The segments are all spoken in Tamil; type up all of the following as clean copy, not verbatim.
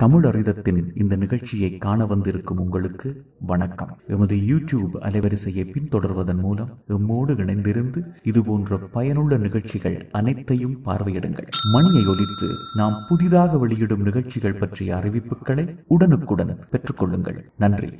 தமிழ் அறிதத்தின் இந்த நிகழ்ச்சியை காண வந்திருக்கும் உங்களுக்கு வணக்கம். எமது யூடியூப் அலைவரிசையை பின்தொடர்வதன் மூலம் எம்மோடு இணைந்திருந்து இதுபோன்ற பயனுள்ள நிகழ்ச்சிகள் அனைத்தையும் பார்வையிடுங்கள். மணியை ஒலித்து நாம் புதிதாக வெளியிடும் நிகழ்ச்சிகள் பற்றிய அறிவிப்புகளை உடனுக்குடன் பெற்றுக்கொள்ளுங்கள். நன்றி.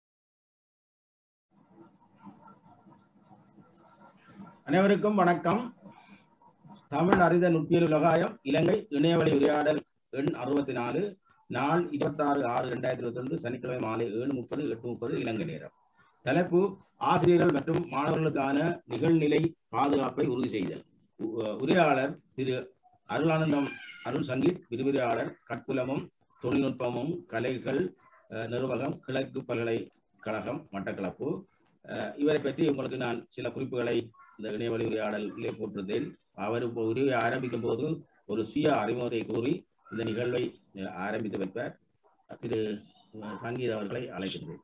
அனைவருக்கும் வணக்கம். தமிழ் அறித நுட்பியல் உலகாயம் இலங்கை இணையவழி உரையாடல் எண் 64, நாள் 26/6/2022, சனிக்கிழமை மாலை 7:30 8:30 இலங்கை நேரம். தலைப்பு: ஆசிரியர்கள் மற்றும் மாணவர்களுக்கான நிகழ்நிலை பாதுகாப்பை உறுதி செய்தல். உரையாளர் திரு அருளானந்தம் அருள் சங்கீத், விரிவுரையாளர் கட்புலமும் தொழில்நுட்பமும் கலைகள் நிர்வாகம், கிழக்கு பல்கலைக்கழகம், மட்டக்களப்பு. இவரை பற்றி உங்களுக்கு நான் சில குறிப்புகளை இந்த இணையவழி உரையாடலிலே போட்டிருந்தேன். அவர் உரையை ஆரம்பிக்கும் போது ஒரு சுய அறிமுகத்தை கூறி இந்த நிகழ்வை ஆரம்பித்து வைப்பார். திரு சங்கீத் அவர்களை அழைக்கின்றேன்.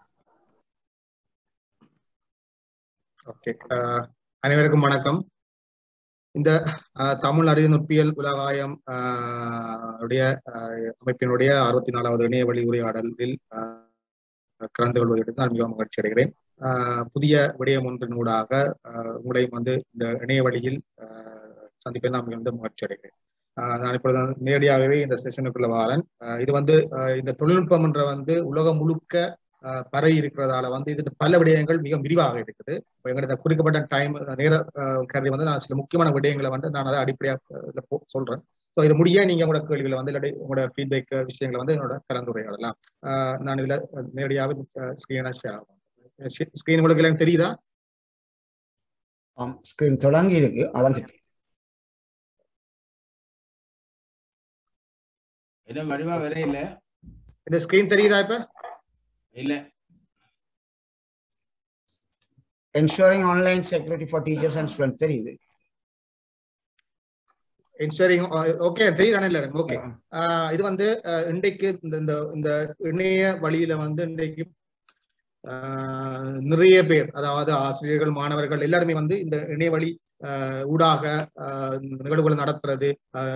ஓகே, அனைவருக்கும் வணக்கம். இந்த தமிழ் அறிவு நுட்பியல் உலகாயம் அமைப்பினுடைய 64வது இணையவழி உரையாடலில் கலந்து கொள்வதற்கு நான் மிகவும் மகிழ்ச்சி அடைகிறேன். புதிய விடயம் ஒன்றினூடாக உங்களை இந்த இணைய வழியில் சந்திப்பை நான் மிகவும் மகிழ்ச்சி அடைகிறேன். நான் இப்பொழுது நேரடியாகவே இந்த செஷனுக்குள்ள வாரன். இது இந்த தொழில்நுட்பம் என்ற உலகம் முழுக்க பரவி இருக்கிறதால இது பல விடயங்கள் மிக விரிவாக இருக்குது. இப்போ எங்களுக்கு குறிக்கப்பட்ட டைம் நேர கருதி நான் சில முக்கியமான விடயங்களை நான் அதை அடிப்படையாக சொல்றேன். ஸோ இது முடிய நீங்க உங்களோட கேள்விகளை இல்லாட்டி உங்களோட ஃபீட்பேக் விஷயங்களை என்னோட கலந்துரையாடலாம். நான் இதுல நேரடியாக ஸ்கிரீன் உங்களுக்கு எல்லாம் தெரியுதா? ஸ்கிரீன் தொடங்கி இருக்கு, அளந்துட்டு வடிவா வேற இல்ல. இந்த ஸ்கிரீன் தெரியுதா? இப்ப இல்ல. ensuring online security for teachers and students தெரியுது. ensuring ஓகே தெரியுதானே? இல்ல ஓகே. இது இன்றைக்கு இந்த இணைய வழியில இன்றைக்கு நிறைய பேர், அதாவது ஆசிரியர்கள், மாணவர்கள் எல்லாருமே இந்த இணைய வழி ஊடாக நிகழ்வுகளை நடத்துறது,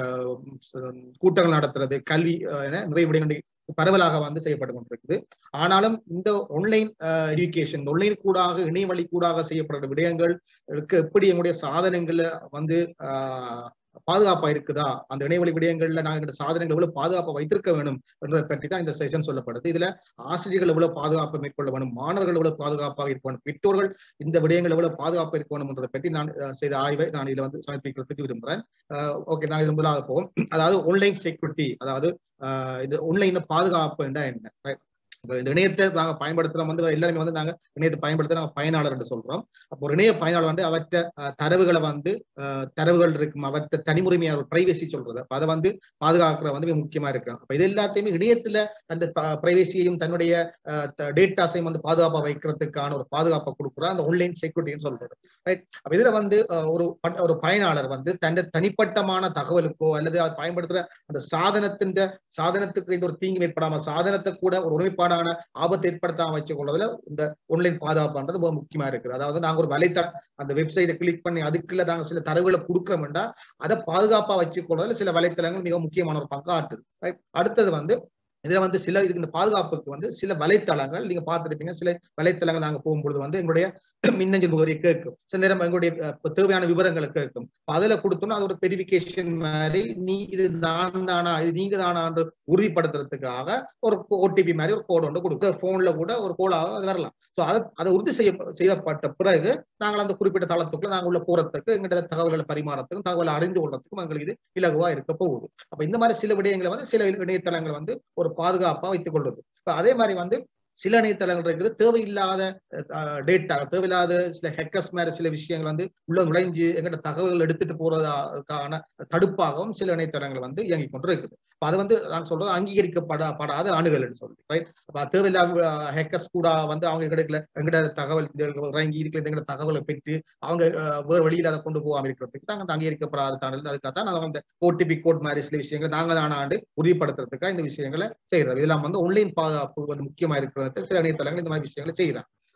கூட்டங்கள் நடத்துறது, கல்வி என நிறைய விடயங்கள் பரவலாக செய்யப்பட்டு கொண்டிருக்குது. ஆனாலும் இந்த ஆன்லைன் எஜுகேஷன், ஆன்லைன் கூடாக இணைய வழி கூடாக செய்யப்படுற விடயங்களுக்கு எப்படி எங்களுடைய சாதனங்கள்ல பாதுகாப்பா இருக்குதா, அந்த இணையவழி விடயங்கள்ல நாங்கள் சாதனங்கள் எவ்வளவு பாதுகாப்பா வைத்திருக்க வேணும் என்பதை பற்றி தான் இந்த செஷன் சொல்லப்படுது. இதுல ஆசிரியர்கள் எவ்வளவு பாதுகாப்பை மேற்கொள்ள வேணும், மாணவர்கள் எவ்வளவு பாதுகாப்பாக இருக்க வேணும், பெற்றோர்கள் இந்த விடயங்கள் எவ்வளவு பாதுகாப்பாக இருக்க வேணும் என்றதை பற்றி நான் செய்த ஆய்வை நான் இதுல சமர்ப்பிக்கிறதுக்கு விரும்புகிறேன். ஓகே, நான் இது முதலாக போவோம். அதாவது ஆன்லைன் செக்யூரிட்டி, அதாவது இது ஆன்லைன் பாதுகாப்பு என்றா என்ன? இந்த இணையத்தை நாங்க பயன்படுத்துறோம், எல்லாருமே நாங்க இணையத்தை பயன்படுத்த நாங்க பயனாளர் என்று சொல்றோம். அப்போ ஒரு இணைய பயனாளர் அவற்ற தரவுகளை தரவுகள் இருக்கும், அவற்ற தனிமுறைமையா ஒரு பிரைவசி சொல்றது, அதை பாதுகாக்கிற மிக முக்கியமா இருக்கு. அப்ப இது எல்லாத்தையுமே இணையத்துல அந்த பிரைவசியையும் தன்னுடைய டேட்டாஸையும் பாதுகாப்பா வைக்கிறதுக்கான ஒரு பாதுகாப்பை கொடுக்குற அந்த ஆன்லைன் செக்யூரிட்டின்னு சொல்றது. ரைட். அப்ப இதுல ஒரு பயனாளர் தன்னை தனிப்பட்டமான தகவலுக்கோ அல்லது பயன்படுத்துற அந்த சாதனத்துக்கு இந்த ஒரு தீங்கு ஏற்படாம, சாதனத்தை கூட ஒரு ஒருமைப்பாடு ஆபத்தை ஏற்படுத்தாம வச்சு கொள்வதில் இந்த ஆன்லைன் பாதுகாப்புன்றது ரொம்ப முக்கியமா இருக்குது. அதாவது நாங்க ஒரு வலைத்தளம், அந்த வெப்சைட்டை கிளிக் பண்ணி அதுக்குள்ள நாங்க சில தரவுகளை கொடுக்கிறோம்னா அதை பாதுகாப்பா வச்சு கொள்வதில் சில வலைத்தளங்கள் மிக முக்கியமான ஒரு பங்கு ஆற்றுது. அடுத்தது இதுல சில இதுக்கு இந்த பாதுகாப்புக்கு சில வலைத்தளங்கள் நீங்க பார்த்துருப்பீங்க. சில வலைத்தளங்கள் நாங்க போகும்பொழுது எங்களுடைய மின்னஞ்சல் முகவரியை கேட்கும், சில நேரம் எங்களுடைய தேவையான விவரங்களை கேட்கும். அதுல கொடுத்தோம்னா அது ஒரு வெரிஃபிகேஷன் மாதிரி, இது நான் தானா, இது நீங்க தானா என்று உறுதிப்படுத்துறதுக்காக ஒரு ஓடிபி மாதிரி ஒரு கோடு ஒன்று கொடுத்து போன்ல கூட ஒரு கோலாக அது வரலாம். ஸோ அதை உறுதி செய்யப்பட்ட பிறகு நாங்கள் அந்த குறிப்பிட்ட தளத்துக்குள்ள நாங்கள் உள்ள போறதுக்கு, எங்கிட்ட தகவல்களை பரிமாறத்துக்கும் தகவலை அறிந்து கொள்றதுக்கும் எங்களுக்கு இது இலகுவா இருக்க போகுது. அப்ப இந்த மாதிரி சில விடயங்களை சில இணையதளங்கள் ஒரு பாதுகாப்பா வைத்துக் கொள்வது. அதே மாதிரி சில இணையதளங்கள் இருக்குது தேவையில்லாத டேட்டா, தேவையில்லாத சில ஹேக்கர்ஸ் மாதிரி சில விஷயங்கள் உள்ள நுழைஞ்சு எங்கிட்ட தகவல்கள் எடுத்துட்டு போறதுக்கான தடுப்பாகவும் சில இணையதளங்கள் இயங்கிக் கொண்டு இருக்குது. அது நான் சொல்றது அங்கீகரிக்கப்படாத அணுகல் சொல்றேன். ரைட். அப்ப தேவையில்லாத ஹேக்கர்ஸ் கூட அவங்க எங்கிட்ட தகவல் இறங்கி இதுக்குள்ள எங்கிட்ட தகவலை பெற்று அவங்க வேறு வழியில் அதை கொண்டு போகாம இருக்கிறதுக்கு தான் அந்த அங்கீகரிக்கப்படாத தானல். அதுக்காக தான் நான் அந்த ஓடிபி கோட் மாதிரி சில விஷயங்களை நாங்க தானாண்டு உறுதிப்படுத்துறதுக்காக இந்த விஷயங்களை செய்யறது. இதெல்லாம் ஆன்லைன் பாதுகாப்பு முக்கியமா இருக்கிறது. சில இணையதளங்கள் இந்த மாதிரி விஷயங்களை செய்யறாங்க.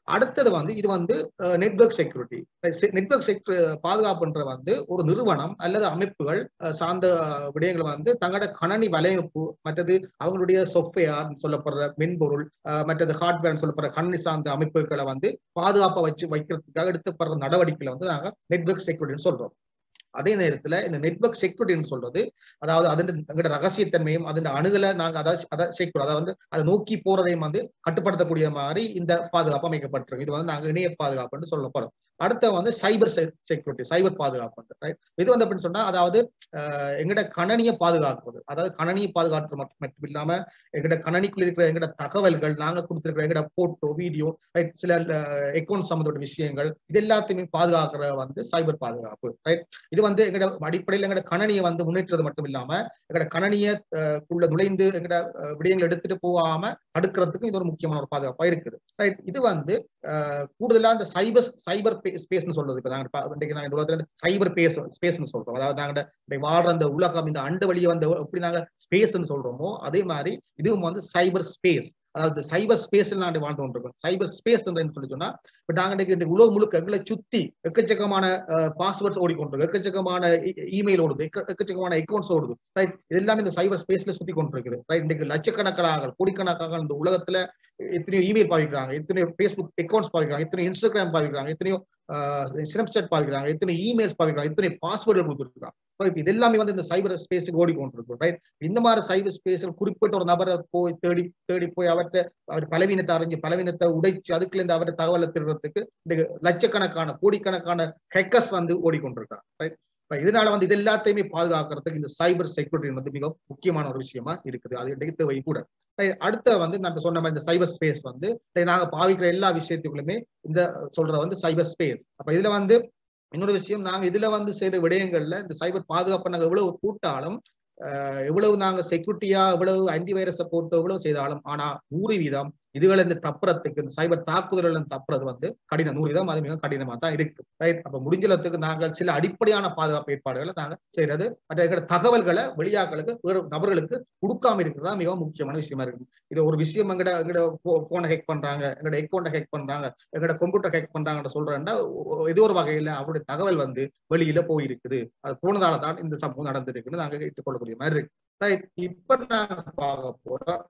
அடுத்தது வந்து இது வந்து நெட்வொர்க் செக்யூரிட்டி. நெட்வொர்க் பாதுகாப்புன்ற வந்து ஒரு நிறுவனம் அல்லது அமைப்புகள் சார்ந்த விடயங்களை வந்து தங்களோட கணனி வலையமைப்பு, மற்றது அவங்களுடைய சாஃப்ட்வேர் சொல்லப்படுற மென்பொருள், மற்றது ஹார்ட்வேர் சொல்லப்படுற கணனி சார்ந்த அமைப்புகளை வந்து பாதுகாப்பா வைக்கிறதுக்காக எடுத்துப்படுற நடவடிக்கைகளை வந்து நாங்க நெட்வொர்க் செக்யூரிட்டின்னு சொல்றோம். அதே நேரத்துல இந்த நெட்வொர்க் செக்யூரிட்டின்னு சொல்றது அதாவது அதோட ரகசியத்தன்மையும் அதோட அணுகலை நாங்க அதை செக்யூர் அதாவது அதை நோக்கி போறதையும் வந்து கட்டுப்படுத்தக்கூடிய மாதிரி இந்த பாதுகாப்பு அமைக்கப்பட்டிருக்கு. இது வந்து நாங்க இணைய பாதுகாப்புன்னு சொல்ல போறோம். அடுத்த வந்து சைபர் செக்யூரிட்டி, சைபர் பாதுகாப்பு. இது வந்து அப்படின்னு சொன்னா அதாவது எங்கட கணனியை பாதுகாக்குவது, அதாவது கணனியை பாதுகாப்பு மட்டும் இல்லாம எங்கட கணனிக்குள்ள இருக்கிற எங்கட தகவல்கள், நாங்க கொடுத்திருக்கிற எங்கட போட்டோ வீடியோ, சில அக்கௌண்ட் சம்பந்தப்பட்ட விஷயங்கள், இது எல்லாத்தையுமே பாதுகாக்கிற வந்து சைபர் பாதுகாப்பு. ரைட். இது வந்து எங்கட அடிப்படையில் எங்கட கணனியை வந்து முன்னேற்றது மட்டும் இல்லாம எங்கட கணனியக்குள்ள நுழைந்து எங்கட விடயங்களை எடுத்துட்டு போகாம தடுக்கிறதுக்கும் இது ஒரு முக்கியமான ஒரு பாதுகாப்பா இருக்குது. ரைட். இது வந்து கூடுதலா இந்த சைபர் ஸ்பேஸ்னு சொல்றது. இப்ப நாங்க இந்த உலகத்துல சைபர் ஸ்பேஸ்னு சொல்றோம். அதாவது நாங்க வாழ்ற அந்த உலகம், இந்த அண்ட வழியை வந்து எப்படி நாங்க ஸ்பேஸ்ன்னு சொல்றோமோ அதே மாதிரி இதுவும் வந்து சைபர் ஸ்பேஸ். அதாவது சைபர் ஸ்பேஸ்ல நாங்க வாழ்ந்து கொண்டிருக்கோம். சைபர் ஸ்பேஸ் சொல்லி சொன்னா இப்ப நாங்க உலக முழுக்க எங்களை சுத்தி எக்கச்சக்கமான பாஸ்வேர்ட்ஸ் ஓடிக்கொண்டிருக்கு, எக்கச்சக்கமான இமெயில் ஓடுது, எக்கச்சக்கமான அக்கௌண்ட்ஸ் ஓடுது. ரைட். இது எல்லாமே இந்த சைபர் ஸ்பேஸ்ல சுத்தி கொண்டிருக்குது. ரைட். இன்னைக்கு லட்சக்கணக்கான கோடிக்கணக்காக இந்த உலகத்துல எத்தனையோ இமெயில் பாவிக்கிறாங்க, எத்தனையோ பேஸ்புக் அக்கௌண்ட்ஸ் பாவிக்கிறாங்க, எத்தனையோ இன்ஸ்டாகிராம் பாவிக்கிறாங்க, எத்தனையோ ஸ்னாப்சாட் பாவிக்கிறாங்க, எத்தனை இமெயில்ஸ் பாவிக்கிறாங்க, எத்தனை பாஸ்வேர்டு கொடுத்துருக்காங்க. இது எல்லாமே வந்து இந்த சைபர் ஸ்பேஸுக்கு ஓடிக்கொண்டிருக்கும். ரைட். இந்த மாதிரி சைபர் ஸ்பேஸில் குறிப்பிட்ட ஒரு நபரை போய் தேடி போய் அவர் பலவீனத்தை அறிஞ்சு பலவீனத்தை உடைச்சு அதுக்குள்ள இருந்து அவரை தகவலை திருடுறதுக்கு லட்சக்கணக்கான கோடிக்கணக்கான ஹேக்கர்ஸ் வந்து ஓடிக்கொண்டிருக்காங்க. ரைட். இதனால வந்து இது எல்லாத்தையுமே பாதுகாக்கிறதுக்கு இந்த சைபர் செக்யூரிட்டி வந்து மிக முக்கியமான ஒரு விஷயமா இருக்குது. அது இன்றைக்கு தேவை கூட. அடுத்த வந்து நம்ம சொன்ன மாதிரி இந்த சைபர் ஸ்பேஸ் வந்து நாங்க பாவிக்கிற எல்லா விஷயத்துக்குள்ளுமே இந்த சொல்ற வந்து சைபர் ஸ்பேஸ். அப்ப இதுல வந்து இன்னொரு விஷயம், நாங்க இதுல வந்து செய்யற விடயங்கள்ல இந்த சைபர் பாதுகாப்பை நாங்க எவ்வளவு கூட்டாலும், எவ்வளவு நாங்க செக்யூரிட்டியா எவ்வளவு ஆன்டிவைரஸை போட்டு எவ்வளவு செய்தாலும், ஆனா 100% இதுகளை இந்த தப்புறத்துக்கு இந்த சைபர் தாக்குதல்கள் தப்புறது வந்து கடினம். 100% அது மிக கடினமா தான் இருக்கு. ரைட். அப்ப முடிஞ்சளவுக்கு நாங்கள் சில அடிப்படையான பாதுகாப்பு ஏற்பாடுகளை நாங்க செய்யறது, மற்ற தகவல்களை வெளியாக்களுக்கு வேறு நபர்களுக்கு கொடுக்காம இருக்கிறதா மிகவும் முக்கியமான விஷயமா இருக்கு. இது ஒரு விஷயம் எங்கட போனை ஹேக் பண்றாங்க, எங்கட அக்கௌண்ட்டை ஹேக் பண்றாங்க, எங்கட கம்ப்யூட்டர் ஹேக் பண்றாங்கன்னு சொல்றேன்னா ஏதோ ஒரு வகையில அவருடைய தகவல் வந்து வெளியில போயிருக்குது, அது போனதால தான் இந்த சம்பவம் நடந்திருக்குன்னு நாங்க ஏற்றுக்கொள்ளக்கூடிய மாதிரி இருக்கு. ரைட். இப்ப நாங்க பார்க்க போறோம்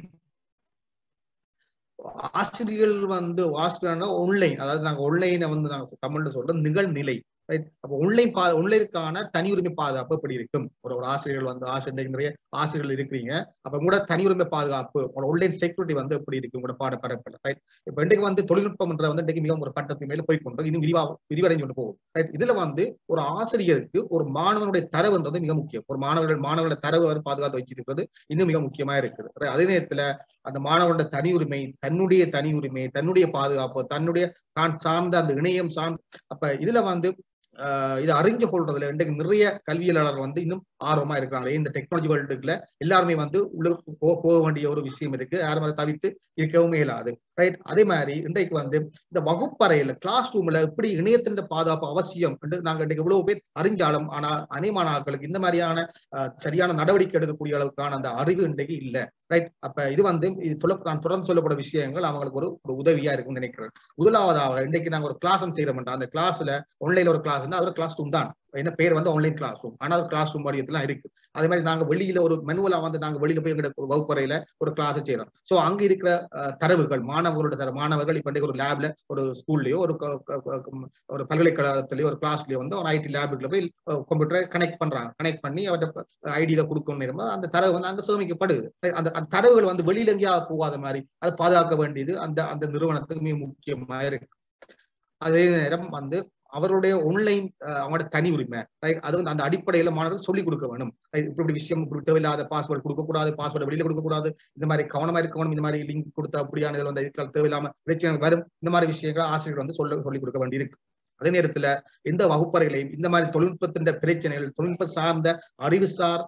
ஆசிரியர்கள் வந்து ஆன்லைன், அதாவது நாங்க ஆன்லைனை வந்து நாங்க தமிழ்ல சொல்றோம் நிகழ்நிலை. அப்ப ஆன்லைனுக்கான தனி உரிமை பாதுகாப்பு எப்படி இருக்கும்? ஒரு ஆசிரியர்கள் வந்து ஆசிரியர் நிறைய ஆசிரியர்கள் இருக்கிறீங்க, அப்ப கூட தனி உரிமை பாதுகாப்பு ஆன்லைன் செக்யூரிட்டி வந்து எப்படி இருக்கு உங்களோட பாடப்பரப்பில்? ரைட். இப்ப இன்றைக்கு வந்து தொழில்நுட்பம் வந்து இன்றைக்கு மிகவும் ஒரு கட்டத்துக்கு மேல போய்கொண்டு இன்னும் விரிவடைஞ்சு கொண்டு போகும். ரைட். இதுல வந்து ஒரு ஆசிரியருக்கு ஒரு மாணவனுடைய தரவுன்றது மிக முக்கியம். ஒரு மாணவர்களோட தரவு பாதுகாத்து வச்சிருக்கிறது இன்னும் மிக முக்கியமா இருக்குது. அதே நேரத்துல அந்த மாணவனோட தனி உரிமை, தன்னுடைய பாதுகாப்பு, தான் சார்ந்த அந்த இணையம் சார்ந்த, அப்ப இதுல வந்து இதை அறிஞ்சு கொள்றதுல இன்றைக்கு நிறைய கல்வியலாளர் வந்து இன்னும் ஆர்வமா இருக்கிறாங்க. இந்த டெக்னாலஜி வேர்ல்டுல எல்லாருமே வந்து உள்ள போக வேண்டிய ஒரு விஷயம் இருக்கு, யாரும் அதை தவிர்த்து இருக்கவும் இயலாது. ரைட். அதே மாதிரி இன்றைக்கு வந்து இந்த வகுப்பறையில கிளாஸ் ரூம்ல எப்படி இணையத்தின் பாதுகாப்பு அவசியம் என்று நாங்க இன்றைக்கு இவ்வளவு பேர் அறிஞ்சாலும், ஆனா அநேகமான ஆட்களுக்கு இந்த மாதிரியான சரியான நடவடிக்கை எடுக்கக்கூடிய அளவுக்கான அந்த அறிவு இன்றைக்கு இல்லை. ரைட். அப்ப இது வந்து நான் தொடர்ந்து சொல்லப்பட்ட விஷயங்கள் அவங்களுக்கு ஒரு உதவியா இருக்கும்னு நினைக்கிறேன். முதலாவதாக இன்றைக்கு நாங்க ஒரு கிளாஸ் செய்யறோம், அந்த கிளாஸ்ல ஆன்லைன்ல ஒரு கிளாஸ் அது ஒரு கிளாஸ் ரூம் தான், என்ன பேர் வந்து ஆன்லைன் கிளாஸ் ரூம், ஆனா ஒரு கிளாஸ் ரூம் வடிவத்துல இருக்கு. அதே மாதிரி நாங்க வெளியில ஒரு மெனுவலா வந்து நாங்க வெளியில போய் எங்க வகுப்பறையில ஒரு கிளாஸ் செய்யறோம். சோ அங்க இருக்கிற தரவுகள் மாணவர்கள் இப்ப ஒரு லேப்ல ஒரு ஸ்கூல்லயோ ஒரு பல்கலைக்கழகத்திலயோ ஒரு கிளாஸ்லயோ வந்து ஒரு ஐடி லேபுக்குள்ள போய் கம்ப்யூட்டரை கனெக்ட் பண்ணி அவர்கிட்ட ஐடி கொடுக்கணும், அந்த தரவு வந்து அங்க சேமிக்கப்படுது. அந்த தரவுகள் வந்து வெளியில எங்கேயாவது போகாத மாதிரி அதை பாதுகாக்க வேண்டியது அந்த நிறுவனத்துக்கு மிக முக்கியமா இருக்கு. அதே நேரம் வந்து அவருடைய ஆன்லைன் அவங்களோட தனி உரிமை, அது வந்து அந்த அடிப்படையில மாணவர்கள் சொல்லிக் கொடுக்க வேணும். இப்படி விஷயம் தேவையில்லாத பாஸ்வேர்டு கொடுக்கக்கூடாது, பாஸ்வேர்டு வெளியில கொடுக்கக்கூடாது, இந்த மாதிரி கவனமா இருக்கணும், இந்த மாதிரி லிங்க் கொடுத்த அப்படியான வந்து தேவையில்லாம பிரச்சனை வரும், இந்த மாதிரி விஷயங்கள் ஆசிரியர்கள் வந்து சொல்லிக் கொடுக்க வேண்டி இருக்கு. அதே நேரத்துல எந்த வகுப்பறைகளையும் இந்த மாதிரி தொழில்நுட்பத்தின் பிரச்சனைகள், தொழில்நுட்ப சார்ந்த அறிவுசார்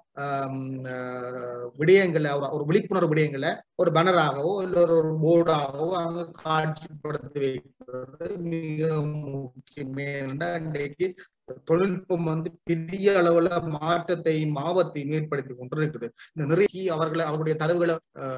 விடயங்களை, ஒரு விழிப்புணர்வு விடயங்களை ஒரு பேனராகவோ இல்லை ஒரு போர்டாகவோ அங்க காட்சிப்படுத்தி வைக்கிறது மிக முக்கியமே. இன்றைக்கு தொழில்நுட்பம் பெரிய அளவுல மாற்றத்தையும் ஆபத்தையும் ஏற்படுத்தி கொண்டிருக்குது. இந்த நிறைய அவர்களுடைய தரவுகளை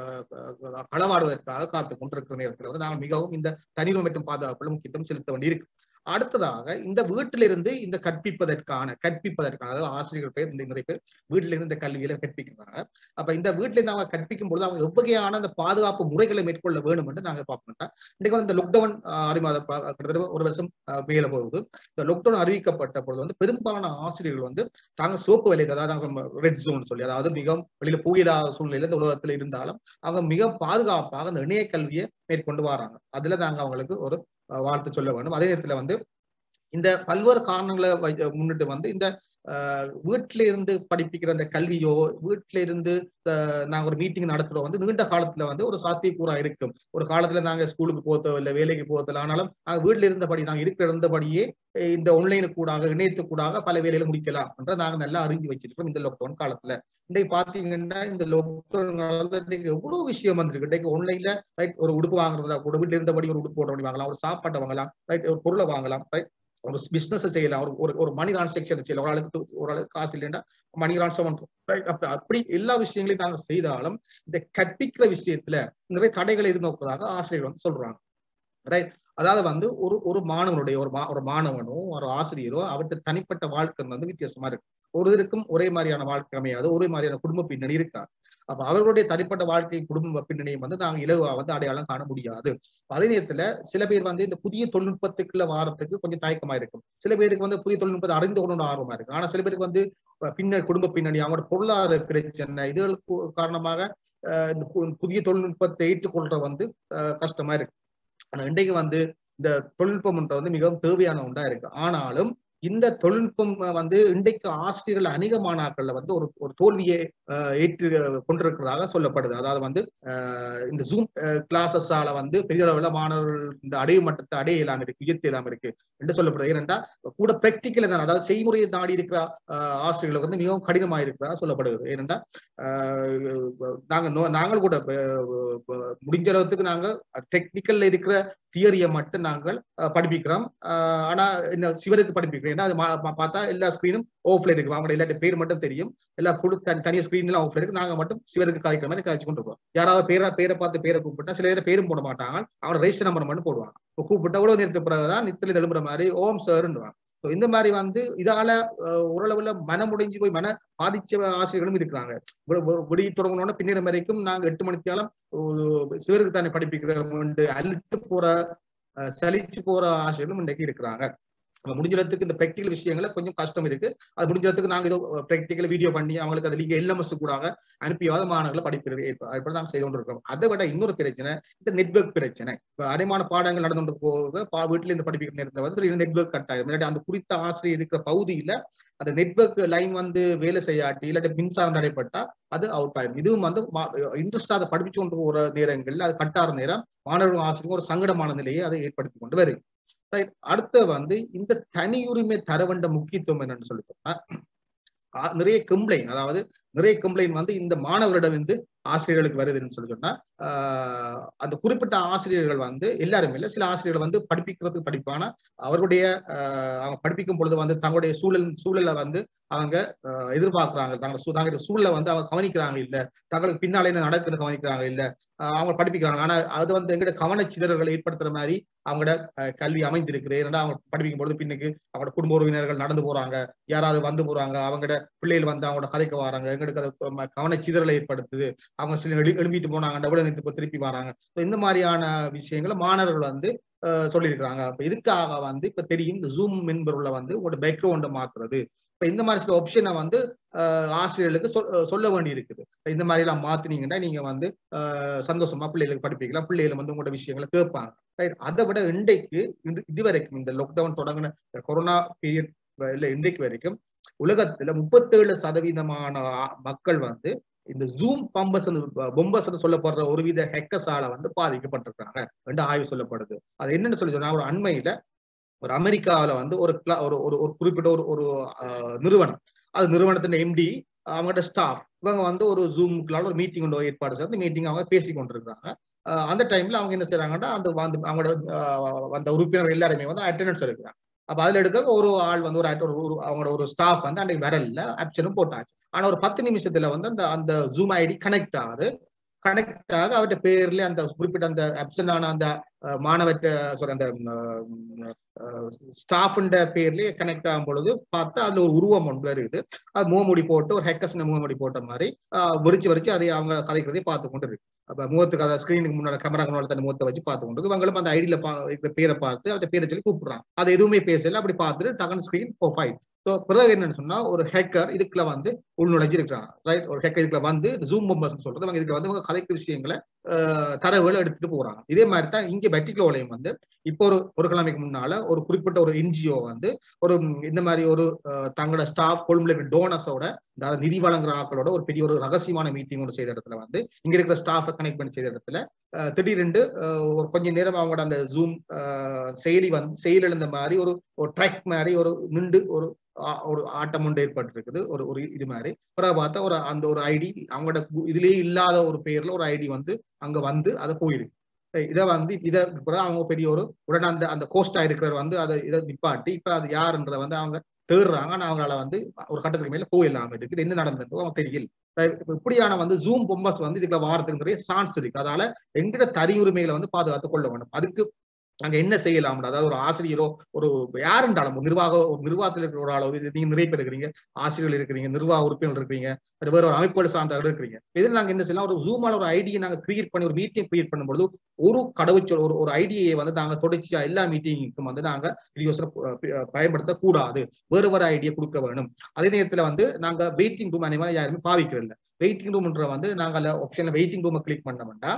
களவாடுவதற்காக காத்துக் கொண்டிருக்கிற நேரத்தில் நாங்கள் மிகவும் இந்த தனியுரிமை மற்றும் பாதுகாப்புல முக்கியத்துவம் செலுத்த வேண்டியிருக்கு. அடுத்ததாக இந்த வீட்டிலிருந்து இந்த கற்பிப்பதற்கான அதாவது ஆசிரியர்கள் பேர் நிறைய பேர் வீட்டிலிருந்து இந்த கல்வியில கற்பிக்கிறாங்க. அப்ப இந்த வீட்டில இருந்து அவங்க கற்பிக்கும் பொழுது அவங்க எவ்வகையான அந்த பாதுகாப்பு முறைகளை மேற்கொள்ள வேணும் என்று நாங்க பார்ப்போம். இன்னைக்கு இந்த லாக்டவுன் கிட்டத்தட்ட ஒரு வருஷம் மேல போகுது. இந்த லாக்டவுன் அறிவிக்கப்பட்ட பொழுது பெரும்பாலான ஆசிரியர்கள் தாங்க சோப்பு வேலை, அதாவது ரெட் ஜோன் சொல்லி, அதாவது மிகவும் வெளியில போயிடாத சூழ்நிலையில இந்த உலகத்துல இருந்தாலும் அவங்க மிக பாதுகாப்பாக அந்த இணைய கல்வியை மேற்கொண்டு வராங்க. அதுல நாங்க அவங்களுக்கு ஒரு வாழ்த்து சொல்ல வேண்டும். அதே நேரத்துல இந்த பல்வேறு காரணங்களை முன்னிட்டு இந்த வீட்டில இருந்து படிப்பிக்கிற அந்த கல்வியோ, வீட்டில இருந்து நாங்க ஒரு மீட்டிங் நடத்துறோம் நீண்ட காலத்துல ஒரு சாத்தியக்கூறா இருக்கும். ஒரு காலத்துல நாங்க ஸ்கூலுக்கு போதோ இல்ல வேலைக்கு போதோ, ஆனாலும் நாங்க வீட்டுல இருந்தபடி நாங்க இருந்தபடியே இந்த ஆன்லைனு கூடாக இணையத்துக்கூடாக பல வேலைகளை முடிக்கலாம் என்ற நாங்க நல்லா அறிஞ்சு வச்சிருக்கோம் இந்த லாக்டவுன் காலத்துல. இன்னைக்கு பாத்தீங்கன்னா இந்த லாக்டவுன் காலத்துல எவ்வளவு விஷயம் வந்திருக்கு. இன்னைக்கு ஆன்லைன்ல ஒரு உடுப்பு வாங்குறதா கூட வீட்டுல இருந்தபடி ஒரு உடுப்பு போட வாங்கலாம், ஒரு சாப்பாட்டை வாங்கலாம், ஒரு பொருளை வாங்கலாம், ஒரு பிசினஸ் செய்யலாம், ஒரு மணி டிரான்சாக்சன் செய்யலாம். ஒரு ஆளுக்கு காசு இல்லைன்னா மணி டிரான்ஸ்ஃபர் அப்படி எல்லா விஷயங்களையும் நாங்க செய்தாலும் இந்த கற்பிக்கிற விஷயத்துல நிறைய தடைகளை எதிர்நோக்குவதாக ஆசிரியர்கள் சொல்றாங்க. ரைட். அதாவது ஒரு மாணவனுடைய ஒரு மாணவனோ ஒரு ஆசிரியரோ அவற்றை தனிப்பட்ட வாழ்க்கை வித்தியாசமா இருக்கு. ஒருவருக்கும் ஒரே மாதிரியான வாழ்க்கை அமையாது, ஒரே மாதிரியான குடும்ப பின்னணி இருக்கா. அப்ப அவர்களுடைய தனிப்பட்ட வாழ்க்கை குடும்ப பின்னணியும் நாங்க இலவா அடையாளம் காண முடியாது. அதே நேரத்துல சில பேர் இந்த புதிய தொழில்நுட்பத்துக்குள்ள வாரத்துக்கு கொஞ்சம் தயக்கமா இருக்கும். சில பேருக்கு புதிய தொழில்நுட்பத்தை அறிந்து கொண்டு ஆர்வமா இருக்கு. ஆனா சில பேருக்கு பின்னர் குடும்ப பின்னணி, அவங்களோட பொருளாதார பிரச்சனை இதுகளுக்கு காரணமாக இந்த புதிய தொழில்நுட்பத்தை ஏற்றுக்கொள்ற கஷ்டமா இருக்கு. ஆனா இன்றைக்கு இந்த தொழில்நுட்பம் மிகவும் தேவையான ஒன்றா இருக்கு. ஆனாலும் இந்த தொழில்நுட்பம் இன்றைக்கு ஆசிரியர்கள் அநேக மாணாக்கள்ல ஒரு தோல்வியை ஏற்று கொண்டிருக்கிறதாக சொல்லப்படுது. அதாவது இந்த ஜூம் கிளாஸஸால பெரிய அளவுல மாணவர்கள் இந்த அடைய மட்டத்தை அடைய இல்லாம இருக்கு, உயர்த்த இல்லாம இருக்கு என்று சொல்லப்படுது. ஏனென்றா கூட பிராக்டிக்கல தான், அதாவது செய்முறையை தாண்டி இருக்கிற ஆசிரியர்களுக்கு மிகவும் கடினமா இருக்கிறதா சொல்லப்படுது. ஏனென்றா நாங்கள் கூட முடிஞ்ச அளவுக்கு நாங்க டெக்னிக்கல்ல இருக்கிற தியரியை மட்டும் நாங்கள் படிப்பிக்கிறோம். ஆனா என்ன சிவருக்கு படிப்பிக்கிறோம். ஏன்னா அது பார்த்தா எல்லா ஸ்கிரீனும் ஆஃப்ல இருக்கு, அவங்க எல்லா பேர் மட்டும் தெரியும், எல்லா ஃபுல் தனியாக ஸ்கிரீன் எல்லாம் ஆஃப்ல இருக்கு. நாங்க மட்டும் சிவருக்கு காய்க்கிற மாதிரி காய்ச்சி கொண்டு இருக்கோம். யாராவது பேரை பார்த்து பேரை கூப்பிட்டா சில பேர் பேரும் போட மாட்டாங்க, அவங்களோட ரெஜிஸ்டர் நம்பர் மட்டும் போடுவாங்க. கூப்பிட்டு அவ்வளவு நேரத்துக்கு பிறகுதான் நித்தில எழும்புற மாதிரி ஓம் சார்ன்னுவாங்க. இந்த மாதிரி இதால ஓரளவுல மனமுடைஞ்சு போய் பாதிச்ச ஆசிரியர்களும் இருக்கிறாங்க. விடிய தொடங்கணும்னா பின்னர் வரைக்கும் நாங்க 8 மணிக்காலம் சிவருக்கு தானே படிப்பிக்கிறோம் அழுத்து போற சலிச்சு போற ஆசிரியர்களும் இன்றைக்கு இருக்கிறாங்க. முடிஞ்சதுக்கு இந்த பிராக்டிகல் விஷயங்கள கொஞ்சம் கஷ்டம் இருக்கு. அது முடிஞ்சதுக்கு நாங்க ஏதோ பிராக்டிகல் வீடியோ பண்ணி அவங்களுக்கு அது நீங்க எல்எம்எஸ் கூட அனுப்பியாவது மாணவர்களை படிக்கிறது இப்படி நாங்க செய்து கொண்டிருக்கோம். அதை விட இன்னொரு பிரச்சனை இந்த நெட்வொர்க் பிரச்சனை. இப்ப அரைமான பாடங்கள் நடந்து போக வீட்டுல இருந்து படிப்பிக்கிற நேரத்துல நெட்வொர்க் கட் ஆகும். இல்லாட்டி அந்த குறித்த ஆசிரியர் இருக்கிற பகுதியில அந்த நெட்வொர்க் லைன் வேலை செய்யாட்டி இல்லாட்டி மின்சாரம் தடைப்பட்டா அது அவுட் ஆகும். இதுவும் இன்ட்ரெஸ்டா அதை படிச்சு கொண்டு போற நேரங்கள்ல அது கட்டார நேரம் மாணவர்கள் ஆசிரியர் ஒரு சங்கடமான நிலையை அதை ஏற்படுத்தி கொண்டு வருது. அடுத்து இந்த தனியுரிமை தர வேண்ட முக்கியத்துவம் என்னன்னு சொல்லிட்டோம்னா நிறைய கம்ப்ளைண்ட், அதாவது நிறைய கம்ப்ளைண்ட் இந்த மாணவர்களிடம் ஆசிரியர்களுக்கு வருதுன்னு சொல்லி சொன்னா அந்த குறிப்பிட்ட ஆசிரியர்கள் எல்லாருமே இல்லை, சில ஆசிரியர்கள் படிப்பிக்கிறதுக்கு படிப்பானா அவர்களுடைய அவங்க படிப்பிக்கும் பொழுது தங்களுடைய சூழலை அவங்க எதிர்பார்க்கிறாங்க, தங்களுடைய சூழலை அவங்க கவனிக்கிறாங்க இல்ல, தங்களுக்கு பின்னாலே என்ன நடக்குன்னு கவனிக்கிறாங்க இல்ல, அவங்க படிப்பிக்கிறாங்க. ஆனா அது எங்கட கவனச்சிதறல்களை ஏற்படுத்துற மாதிரி அவங்களோட கல்வி அமைந்திருக்குது. ஏன்னா அவங்க படிப்பிக்கும் பொழுது பின்னுக்கு அவங்களோட குடும்ப உறவினர்கள் நடந்து போறாங்க, யாராவது போறாங்க, அவங்களோட பிள்ளைகள் அவங்களோட கதைக்கு வராங்க, எங்களுக்கு அது கவனச்சிதறலை ஏற்படுத்துது. அவங்க சில எழும்பிட்டு போனாங்க டபுள் திருப்பி வராங்க. இந்த மாதிரியான விஷயங்களை மாணவர்கள் சொல்லியிருக்கிறாங்க. அப்ப இதுக்காக இப்ப தெரியும் இந்த ஜூம் மென்பொருளை உங்களோட பேக்ரவுண்டை மாத்துறது. இப்ப இந்த மாதிரி சில ஆப்ஷனை ஆசிரியர்களுக்கு சொல்ல வேண்டி இருக்குது. இந்த மாதிரி எல்லாம் மாத்தினீங்கன்னா நீங்க சந்தோஷமா பிள்ளைகளுக்கு படிப்பிக்கலாம், பிள்ளைகள் உங்களோட விஷயங்களை கேட்பாங்க. அதை விட இன்றைக்கு இதுவரைக்கும் இந்த லாக்டவுன் தொடங்கின கொரோனா பீரியட் இல்ல இன்றைக்கு வரைக்கும் உலகத்துல 37% மக்கள் இந்த ஜூம் பொம்பஸ் சொல்லப்படுற ஒருவித ஹேக்கர்ஸால பாதிக்கப்பட்டிருக்காங்க என்று ஆய்வு சொல்லப்படுது. அது என்னன்னு சொல்லி சொன்னா ஒரு அண்மையில ஒரு அமெரிக்காவில் வந்து ஒரு ஒரு குறிப்பிட்ட ஒரு ஒரு நிறுவனம், அது நிறுவனத்தின் எம்டி அவங்களோட ஸ்டாஃப் இவங்க வந்து ஒரு ஜூம்களால ஒரு மீட்டிங் கொண்டு ஏற்பாடு செய்து அந்த மீட்டிங் அவங்க பேசி கொண்டிருக்காங்க. அந்த டைம்ல அவங்க என்ன செய்யறாங்கன்னா அந்த அவங்களோட அந்த உறுப்பினர் எல்லாருமே வந்து அட்டெண்டன்ஸ் எடுக்கிறாங்க. அப்ப அதுல எடுக்க ஒரு ஆள் வந்து அவங்களோட ஒரு ஸ்டாஃப் வந்து அன்றைக்கு வரல, ஆப்ஷனும் போட்டாச்சு. ஆனா ஒரு 10 நிமிஷத்துல வந்து அந்த அந்த ஜூம் ஐடி கனெக்ட் ஆகுது. கனெக்ட் ஆக அவர்கிட்ட பேர்ல அந்த குறிப்பிட்ட அந்த அப்சன்ட் ஆன அந்த மாணவர்கிட்ட சொல்ற அந்த ஸ்டாஃப்ன்ற பேர்லயே கனெக்ட் ஆகும் பொழுது பார்த்தா அதுல ஒரு உருவம் ஒன்று வருது. அது முகமூடி போட்டு ஒரு ஹேக்கர்ஸ் முகமூடி போட்ட மாதிரி விரிச்சு அதை அவங்க கதைக்கிறதே பார்த்து கொண்டு இருக்கு. அப்ப முகத்துக்கு அதை ஸ்கிரீனுக்கு முன்னாடி கேமரா முன்னாடி தன் முகத்தை வச்சு பார்த்து கொண்டு இவங்களும் அந்த ஐடியில பேரை பார்த்து அவர்கிட்ட பேரை சொல்லி கூப்பிடுறாங்க. அது எதுவுமே பேசல, அப்படி பார்த்துட்டு டகன் ஸ்கிரீன் ப்ரொஃபைல். ஸோ பிறகு என்னன்னு சொன்னா ஒரு ஹேக்கர் இதுக்குள்ள வந்து உள்நுழைஞ்சு இருக்கிறாங்க. ரைட், ஒரு ஹேக்கர் இதுக்குள்ள வந்து ஜூம் மெம்பர்ஸ் சொல்றது அவங்க இதுக்குள்ள வந்து கதைக்கு விஷயங்களை தரவுகளை எடுத்துட்டு போறாங்க. இதே மாதிரி தான் இங்க வெட்டிக்லோலையும் வந்து இப்போ ஒரு கிழமைக்கு முன்னால ஒரு குறிப்பிட்ட ஒரு என்ஜிஓ வந்து ஒரு இந்த மாதிரி ஒரு தங்களோட ஸ்டாஃப் கொழும்புல இருக்க டோனஸோட நிதி வழங்குற ஆக்களோட ஒரு பெரிய ஒரு ரகசியமான மீட்டிங் ஒன்று செய்த இடத்துல வந்து இங்க இருக்கிற ஸ்டாஃபை கனெக்ட் பண்ணி செய்த இடத்துல திடீரென்று ஒரு கொஞ்ச நேரம் அவங்களோட அந்த ஜூம் செயல் எழுந்த மாதிரி ஒரு ட்ராக் மாதிரி ஒரு நின்று ஒரு ஆட்டம் ஒன்று ஏற்பட்டு இருக்குது. ஒரு இது மாதிரி பிறகு பார்த்தா ஒரு ஐடி அவங்களோட இதுலயே இல்லாத ஒரு பேர்ல ஒரு ஐடி வந்து அங்க வந்து அதை போயிருக்கு. இதை பிறகு அவங்க பெரிய உடனே அந்த கோஸ்டா இருக்கிறவர் வந்து இதை நிப்பாட்டி இப்ப அது யாருன்றத வந்து அவங்க தேடுறாங்க. ஆனா அவங்களால வந்து ஒரு கட்டத்துக்கு மேல போயிடலாம இருக்குது. என்ன நடந்தது அவங்க தெரியல. இப்படியான வந்து ஜூம் பொம்பஸ் வந்து இதுக்குள்ள வாரத்துக்கு நிறைய சான்ஸ் இருக்கு. அதனால எங்கிட்ட தனி உரிமைகளை வந்து பாதுகாத்துக் கொள்ள வேண்டும். அதுக்கு நாங்க என்ன செய்யலாம், அதாவது ஒரு ஆசிரியரோ ஒரு யாருன்றாலும் ஒரு நிர்வாகத்தில் இருக்கிற ஒரு ஆளோ, நீங்க நிறைய பேர் இருக்கிறீங்க, ஆசிரியர்கள் இருக்கிறீங்க, நிர்வாக உறுப்பினர் இருக்கிறீங்க, வேற ஒரு அமைப்புகள் சார்ந்தவர்கள் இருக்கிறீங்க. இதில் நாங்க என்ன செய்யலாம், ஒரு ஜூமால ஒரு ஐடியை நாங்க கிரியேட் பண்ணி ஒரு மீட்டிங் கிரியேட் பண்ணும்போது ஒரு கடவுச்சொல் ஒரு ஐடியை வந்து நாங்க தொடர்ச்சியா எல்லா மீட்டிங்க்கும் வந்து நாங்க பயன்படுத்தக்கூடாது, வேறு ஐடியா கொடுக்க வேணும். அதே நேரத்துல வந்து நாங்க வெயிட்டிங் ரூம் அனைவரும் யாருமே பாவிக்கிறது இல்லை. வெயிட்டிங் ரூம்ன்ற வந்து நாங்க ஆப்ஷன்ல வெயிட்டிங் ரூமை கிளிக் பண்ணோம்னா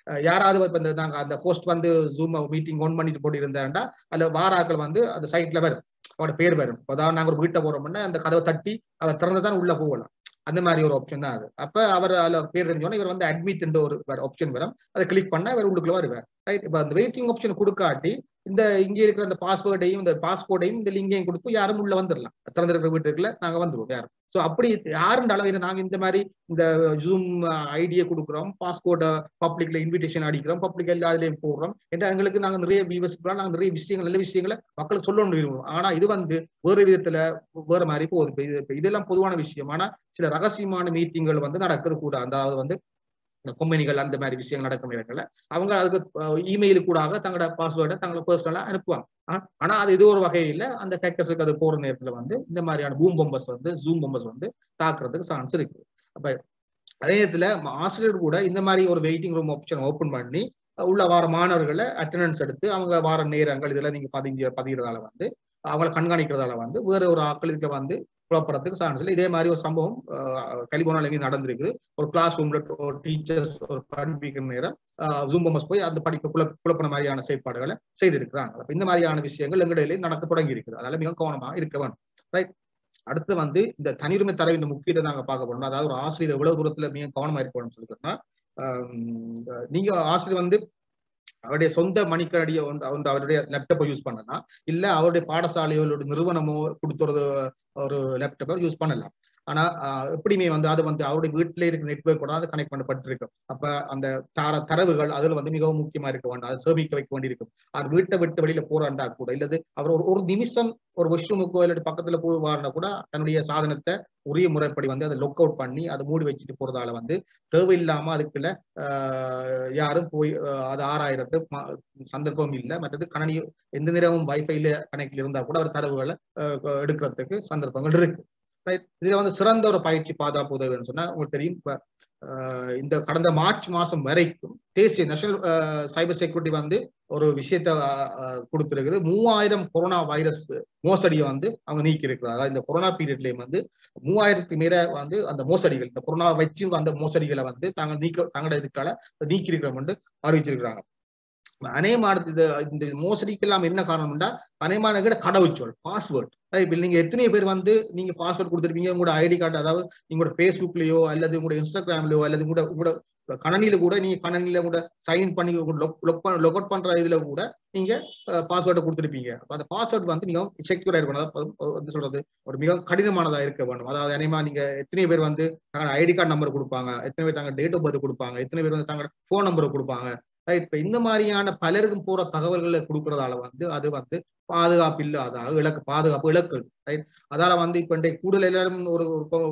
யாராவது நாங்க அந்த ஹோஸ்ட் வந்து ஜூம் மீட்டிங் ஒன் பண்ணிட்டு போட்டு இருந்தாண்டா அதுல வாராக்கள் வந்து அந்த சைட்ல வரும், அவரோட பேர் வரும். அதாவது நாங்க ஒரு வீட்டை போறோம்னா அந்த கதவை தட்டி அவர் திறந்துதான் உள்ள போகலாம். அந்த மாதிரி ஒரு ஆப்ஷன் தான் அது. அப்ப அவர் அதுல பேர் தெரிஞ்சோன்னா இவர் வந்து அட்மிட் என்ற ஒரு ஆப்ஷன் வரும், அதை கிளிக் பண்ணா இவர் உள்ளுக்குள்ள வருவார். ரைட், இப்ப அந்த வெயிட்டிங் ஆப்ஷன் கொடுக்காட்டி இங்க இருக்கிற அந்த பாஸ்வேர்டையும் இந்த பாஸ்போர்ட்டையும் இந்த லிங்கையும் கொடுத்து யாரும் உள்ள வந்துடலாம். திறந்திருக்கிற வீட்டுக்குள்ள நாங்க வந்துருவோம் யாரும். ஸோ அப்படி யாருன்ற அளவில் நாங்க இந்த மாதிரி இந்த ஜூம் ஐடியா கொடுக்குறோம், பாஸ்போர்ட் பப்ளிக்ல இன்விடேஷன் அடிக்கிறோம், பப்ளிக் எல்லா இதுலயும் போடுறோம் என்று எங்களுக்கு நாங்க நிறைய வியூவர்ஸ்லாம் நாங்க நிறைய விஷயங்கள் நல்ல விஷயங்களை மக்களுக்கு சொல்லணும் விரும்புவோம். ஆனா இது வந்து வேறு விதத்துல வேற மாதிரி போகுது. இதெல்லாம் பொதுவான விஷயம். ஆனா சில ரகசியமான மீட்டிங்கள் வந்து நடக்கிறது கூட, அதாவது வந்து கம்பெனிகள் அந்த மாதிரி விஷயங்கள் நடக்கும் இடங்கள்ல அவங்க அதுக்கு இமெயில் கூட தங்களோட பாஸ்வேர்டை தங்களை பர்சனலா அனுப்புவாங்க. ஆனா அது இது ஒரு வகையில அந்த ஹேக்கர்ஸுக்கு அது போற நேரத்துல வந்து இந்த மாதிரியான ஜூம் பொம்பஸ் வந்து தாக்குறதுக்கு சான்ஸ் இருக்கு. அப்ப அதே நேரத்துல ஆசிரியர் கூட இந்த மாதிரி ஒரு வெயிட்டிங் ரூம் ஆப்ஷன் ஓபன் பண்ணி உள்ள வார மாணவர்களை அட்டெண்டன்ஸ் எடுத்து அவங்க வார நேரங்கள் இதெல்லாம் நீங்க பதிகிறதால வந்து அவங்களை கண்காணிக்கிறதால வந்து வேற ஒரு ஆக்களுக்கு வந்து குழப்பறதுக்கு சான்ஸ் இல்லை. இதே மாதிரி ஒரு சம்பவம் கலிபோர்னியால நடந்திருக்குது. ஒரு கிளாஸ் ரூம்ல ஒரு டீச்சர்ஸ் ஒரு படிப்பிக்கிற நேரம் ஜூம் பொம்பஸ் போய் அந்த படிப்பு குழப்பின மாதிரியான செயற்பாடுகளை செய்திருக்கிறாங்க. அப்ப இந்த மாதிரியான விஷயங்கள் எங்களிடையிலே நடக்க தொடங்கி இருக்குது. அதனால மிக கவனமாக இருக்க வேண்டும். ரைட், அடுத்து வந்து இந்த தனியுரிமை தரவின் முக்கியத்தை நாங்க பார்க்க போறோம். அதாவது ஒரு ஆசிரியர் எவ்வளவு தூரத்துல மிக கவனமா இருக்கணும்னு சொல்லிக்கிறோம்னா, நீங்க ஆசிரியர் வந்து அவருடைய சொந்த மணிக்கடியை வந்து அவருடைய லேப்டாப்பை யூஸ் பண்ணலாம், இல்ல அவருடைய பாடசாலையோ நிறுவனமோ கொடுத்துறது ஒரு லேப்டாப்பை யூஸ் பண்ணலாம். ஆனா எப்படியுமே வந்து அது வந்து அவருடைய வீட்டில இருக்கிற நெட்வொர்க் கூட அது கனெக்ட் பண்ணப்பட்டிருக்கும். அப்ப அந்த தரவுகள் அதுல வந்து மிகவும் முக்கியமா இருக்க வேண்டும், அதை சேமிக்க வைக்க வேண்டியிருக்கும். அது வீட்டை விட்டு வெளியில போறாண்டா கூட இல்லது அவர் ஒரு நிமிஷம் ஒரு வாஷ்ரூமுக்கோ இல்லாட்டி பக்கத்துல போய் வாரினா கூட தன்னுடைய சாதனத்தை உரிய முறைப்படி வந்து அதை லொக் அவுட் பண்ணி அதை மூடி வச்சுட்டு போறதால வந்து தேவையில்லாம அதுக்குள்ள யாரும் போய் அது ஆராயிரத்து சந்தர்ப்பம் இல்லை. மற்றது கணனி எந்த நேரமும் வைஃபைல கனெக்ட்ல இருந்தா கூட அவர் தரவுகளை எடுக்கிறதுக்கு சந்தர்ப்பங்கள் இருக்கு. இதுல வந்து சிறந்த ஒரு பயிற்சி பாதுகாப்பு உதவின்னு சொன்னா உங்களுக்கு தெரியும். இப்ப இந்த கடந்த மார்ச் மாசம் வரைக்கும் தேசிய நேஷனல் சைபர் செக்யூரிட்டி வந்து ஒரு விஷயத்த கொடுத்திருக்குது. 3000 கொரோனா வைரஸ் மோசடியை வந்து அவங்க நீக்கி இருக்கிறாங்க. அதாவது இந்த கொரோனா பீரியட்லயும் வந்து 3000க்கு மேல வந்து அந்த மோசடிகள், இந்த கொரோனா வச்சு அந்த மோசடிகளை வந்து தங்களோட இதுக்கால நீக்கி இருக்கிறோம் என்று அறிவிச்சிருக்கிறாங்க. அநேகமான இந்த மோசடிக்கெல்லாம் என்ன காரணம்னா அநேகமான கடவுச்சொல் பாஸ்வேர்ட். இப்ப நீங்க எத்தனையோ பேர் வந்து நீங்க பாஸ்வேர்ட் கொடுத்துருப்பீங்க உங்களோட ஐடி கார்டு, அதாவது உங்களோட பேஸ்புக்லயோ அல்லது உங்களோட இன்ஸ்டாகிராம்லயோ அல்லது உங்களோட கணனியில கூட நீங்க கணனியில கூட சைன் பண்ணி லொக் அவுட் பண்ற இதுல கூட நீங்க பாஸ்வேர்டை கொடுத்துருப்பீங்க. அப்ப அந்த பாஸ்வேர்ட் வந்து மிகவும் செக்யூரா இருக்கணும். அதாவது சொல்றது ஒரு மிக கடினமானதா இருக்க வேண்டும். அதாவது அனைமா நீங்க எத்தனை பேர் வந்து தங்களோட ஐடி கார்டு நம்பர் கொடுப்பாங்க, எத்தனை பேர் தங்க டேட் ஆஃப் பர்த் கொடுப்பாங்க, எத்தனை பேர் வந்து தங்களோட போன் நம்பரை கொடுப்பாங்க. இப்ப இந்த மாதிரியான பலருக்கும் போற தகவல்களை கொடுக்கறதால வந்து அது வந்து பாதுகாப்பு இல்லாத பாதுகாப்பு இழக்குது. ரைட். அதால வந்து இப்ப கூடுதல் எல்லாரும் ஒரு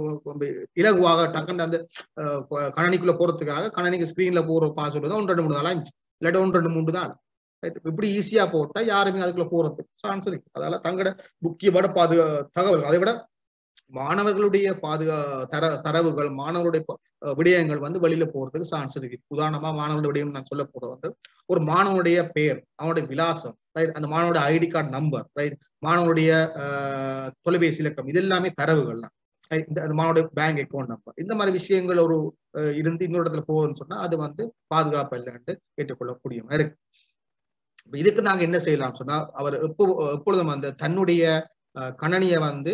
இலகுவாக டக்குன்னு அந்த கணனிக்குள்ள போறதுக்காக கணனிக்கு ஸ்கிரீன்ல போற பாஸ்வேர்டு தான் 1-2-3 நாள் ஆச்சு, இல்லாட்டி 1-2-3 தான். இப்படி ஈஸியா போட்டா யாருமே அதுக்குள்ள போறதுக்கு சான்ஸ் இருக்கு. அதால தங்களோட முக்கியமான தகவல், அதை விட மாணவர்களுடைய தரவுகள், மாணவருடைய விடயங்கள் வந்து வெளியில போறதுக்கு சான்ஸ் இருக்கு. உதாரணமா மாணவருடைய விடயம் நான் சொல்ல போறது வந்து ஒரு மாணவனுடைய பெயர், அவனுடைய விலாசம், ரைட், அந்த மாணவனுடைய ஐடி கார்டு நம்பர், ரைட், மாணவனுடைய தொலைபேசி இலக்கம், இது எல்லாமே தரவுகள் தான். இந்த மாணவனுடைய பேங்க் அக்கௌண்ட் நம்பர், இந்த மாதிரி விஷயங்கள் ஒரு இருந்து இன்னொரு இடத்துல போகுதுன்னு சொன்னா அது வந்து பாதுகாப்பு இல்லைன்னு ஏற்றுக்கொள்ளக்கூடிய மாதிரி இருக்கு. இதுக்கு நாங்க என்ன செய்யலாம் சொன்னா, அவர் எப்பொழுதும் அந்த தன்னுடைய கணனியை வந்து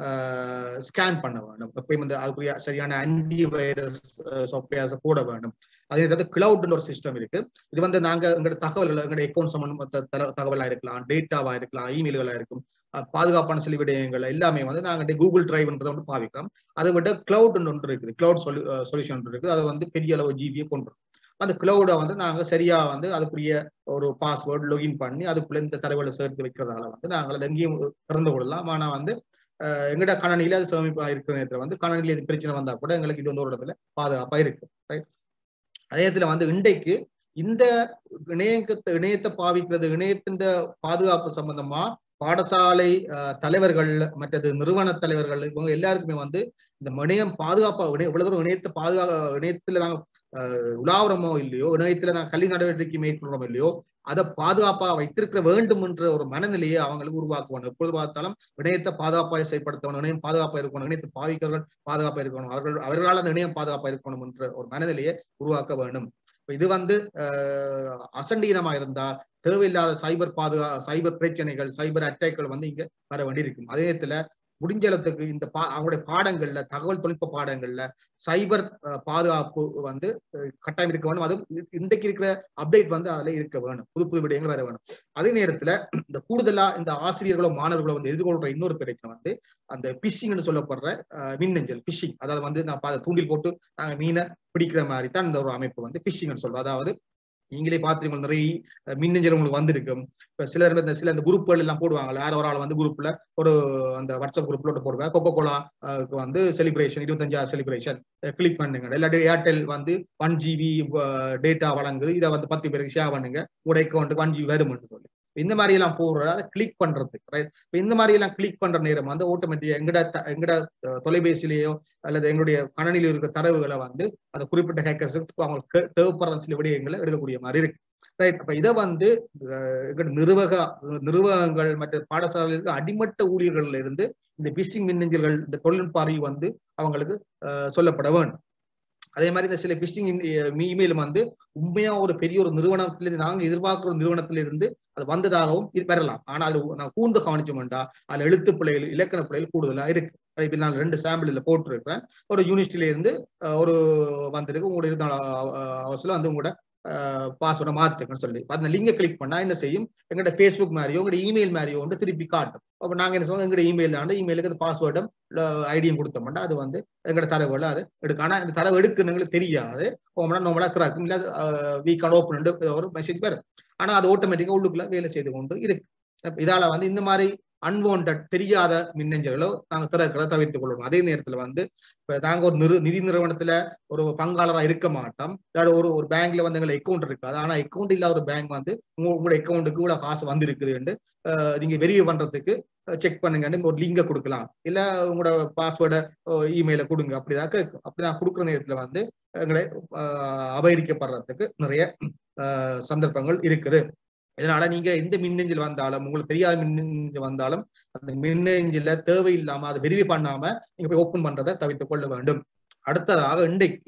ஸ்கேன் பண்ண வேண்டும். எப்பயும் வந்து அதுக்குரிய சரியான ஆன்டி வைரஸ் சாஃப்ட்வேர்ஸ் போட வேண்டும். அதே வந்து கிளவுட்னு ஒரு சிஸ்டம் இருக்கு. இது வந்து நாங்க எங்களோட தகவல்கள், எங்களுடைய அக்கௌண்ட் சம்பந்தப்பட்ட தகவலா இருக்கலாம், டேட்டாவா இருக்கலாம், இமெயில்களா இருக்கும், பாதுகாப்பான சில விடயங்கள் எல்லாமே வந்து நாங்க கூகுள் டிரைவ்ன்றதை வந்து பாவிக்கிறோம். அதை விட கிளவுட் ஒன்று இருக்குது, கிளவுட் சொல்யூஷன் இருக்குது. அதை வந்து பெரிய அளவு ஜிபியை கொண்டு அந்த கிளவுடை வந்து நாங்க சரியா வந்து அதுக்குரிய ஒரு பாஸ்வேர்டு லொகின் பண்ணி அதுக்குள்ள இந்த தகவலை சேர்த்து வைக்கிறதால வந்து நாங்கள் அதை எங்கேயும் திறந்து கொள்ளலாம். ஆனா வந்து எங்கட கணனியில அது சேமிப்பா இருக்கிற நேரத்தில் வந்து கணனியில இது பிரச்சனை வந்தா கூட எங்களுக்கு இது வந்து ஒரு இடத்துல பாதுகாப்பா இருக்கு. ரைட். அதே இடத்துல வந்து இன்றைக்கு இந்த இணையத்தை பாவிக்கிறது, இணையத்தின் பாதுகாப்பு சம்பந்தமா பாடசாலை தலைவர்கள், மற்றது நிறுவன தலைவர்கள், இவங்க எல்லாருக்குமே வந்து இந்த இணையம் பாதுகாப்பா இவ்வளவு தூரம் இணையத்துல நாங்க உலாவரமோ இல்லையோ, இணையத்துல நாங்க கல்வி நடவடிக்கை மேற்கொள்றோமோ இல்லையோ, அதை பாதுகாப்பா வைத்திருக்க வேண்டும் என்ற ஒரு மனநிலையை அவங்களுக்கு உருவாக்குவாங்க. எப்பொழுது பார்த்தாலும் இணையத்தை பாதுகாப்பாக செயல்படுத்தணும், இணையம் பாதுகாப்பா இருக்கணும், இணையத்தை பாவிக்கிறவர்கள் பாதுகாப்பா இருக்கணும், அவர்களால் அந்த இணையம் பாதுகாப்பா இருக்கணும் என்ற ஒரு மனநிலையை உருவாக்க வேண்டும். இது வந்து அசண்டீனமா இருந்தா தேவையில்லாத சைபர் பிரச்சனைகள், சைபர் அட்டாக்கள் வந்து இங்க வர வேண்டியிருக்கும். அதே நேரத்துல முடிஞ்ச அளவுக்கு இந்த அவங்களுடைய பாடங்கள்ல, தகவல் தொழில்நுட்ப பாடங்கள்ல சைபர் பாதுகாப்பு வந்து கட்டாயம் இருக்க வேணும். அது இன்றைக்கு இருக்கிற அப்டேட் வந்து அதுல இருக்க வேணும், புது புது விடயங்கள் வர வேணும். அதே நேரத்துல இந்த கூடுதலா இந்த ஆசிரியர்களோ மாணவர்களோ வந்து எதிர்கொள்ற இன்னொரு பிரச்சனை வந்து அந்த பிஷிங்னு சொல்லப்படுற மின்னஞ்சல் பிஷிங். அதாவது வந்து நான் தூண்டில் போட்டு நாங்க மீனை பிடிக்கிற மாதிரி தான் இந்த ஒரு அமைப்பு வந்து பிஷிங்னு சொல்றோம். அதாவது நீங்களே பார்த்துருக்கீங்க, நிறைய மின்னஞ்சல் உங்களுக்கு வந்திருக்கும். இப்ப சில அந்த குரூப்கள் எல்லாம் போடுவாங்க, யாரோ ஒரு ஆள் வந்து குரூப்ல ஒரு அந்த வாட்ஸ்அப் குரூப்ல போடுவாங்க, கொக்கோ கோலா வந்து செலிப்ரேஷன் 25 செலிப்ரேஷன் கிளிக் பண்ணுங்க, இல்லாட்டி ஏர்டெல் வந்து 1 GB டேட்டா வழங்குது, இதை வந்து 10 பேருக்கு ஷேர் பண்ணுங்க, உடைய அக்கௌண்ட்டுக்கு 1 GB வரும்னு சொல்லி இந்த மாதிரி எல்லாம் போடுற அதை கிளிக் பண்றதுக்கு. ரைட். இந்த மாதிரி எல்லாம் கிளிக் பண்ற நேரம் வந்து ஆட்டோமேட்டிக்கா எங்கட தொலைபேசியிலேயோ அல்லது எங்களுடைய கணனியில் இருக்க தரவுகளை வந்து அந்த குறிப்பிட்ட ஹேக்கர்ஸுக்கு அவங்களுக்கு தேவைப்படுற சில விடயங்களை எடுக்கக்கூடிய மாதிரி இருக்கு. ரைட். அப்ப இதை வந்து நிறுவனங்கள் மற்ற பாடசாலைகளுக்கு அடிமட்ட ஊழியர்கள்ல இருந்து இந்த பிஷிங் மின்னஞ்சல்கள், இந்த தொழில்நுட்ப அறிவு வந்து அவங்களுக்கு சொல்லப்பட வேண்டும். அதே மாதிரி இந்த சில பிஷிங் இமெயில் வந்து உண்மையா ஒரு பெரிய ஒரு நிறுவனத்திலிருந்து நாங்கள் எதிர்பார்க்கிற ஒரு நிறுவனத்திலிருந்து அது வந்ததாகவும் பெறலாம். ஆனா அது நான் கூர்ந்து கவனிச்சோம்டா அதுல எழுத்து பிள்ளைகள், இலக்கண பிள்ளைகள் கூடுதலா இருக்கு. இப்ப நான் 2 சாம்பிள் போட்டிருக்கிறேன். ஒரு யூனிவர்சிட்டியில இருந்து ஒரு வந்திருக்கு, உங்களுடைய இருந்தால் அவசியம் வந்து உங்களோட பாஸ்வேர்டை மாத்துக்கன்னு சொல்லி அந்த லிங்கை கிளிக் பண்ணா என்ன செய்யும், எங்கள்ட பேஸ்புக் மாதிரியோ உங்களோட இமெயில் மாதிரியோ வந்து திருப்பி காட்டும். அப்ப நாங்க என்ன சொல்லுவோம், எங்களோட இமெயிலுக்கு அந்த பாஸ்வேர்டும் ஐடியும் கொடுத்தோம்னா அது வந்து எங்களோட தரவுல அது எடுக்கும். ஆனா இந்த தரவு எடுக்குன்னு எங்களுக்கு தெரியாது, நம்மளா கிராக்கும் இல்ல வீ கான் ஓப்பன் ஒரு மெசேஜ் வரும். ஆனா அது ஆட்டோமேட்டிக்கா உள்ளுக்குள்ள வேலை செய்து கொண்டு இருக்கு. இதால வந்து இந்த மாதிரி அன்வான்ட் தெரியாத மின்னஞ்சல்களோ நாங்க திறக்கிறத தவிர்த்துக் கொள்ளணும். அதே நேரத்துல வந்து இப்ப நாங்க ஒரு நிதி நிறுவனத்துல ஒரு பங்காளராக இருக்க மாட்டோம், ஒரு பேங்க்ல வந்து எங்களை அக்கௌண்ட் இருக்காது. ஆனா அக்கௌண்ட் இல்லாத ஒரு பேங்க் வந்து உங்களோட அக்கௌண்ட்டுக்கு இவ்வளவு காசு வந்திருக்குது நீங்க வெரிஃபை பண்றதுக்கு செக் பண்ணுங்கன்னு ஒரு லிங்கை கொடுக்கலாம், இல்ல உங்களோட பாஸ்வேர்டை இமெயில கொடுங்க, அப்படிதான் கொடுக்குற நேரத்துல வந்து எங்களை அபகரிக்கப்படுறதுக்கு நிறைய சந்தர்ப்பங்கள் இருக்குது. இதனால நீங்க எந்த மின்னஞ்சல் வந்தாலும், உங்களுக்கு தெரியாத மின்னஞ்சல் வந்தாலும் அந்த மின்னஞ்சல தேவையில்லாம அதை வெரிஃபை பண்ணாம நீங்க போய் ஓப்பன் பண்றதை தவிர்த்துக் கொள்ள வேண்டும். அடுத்ததாக இன்றைக்கு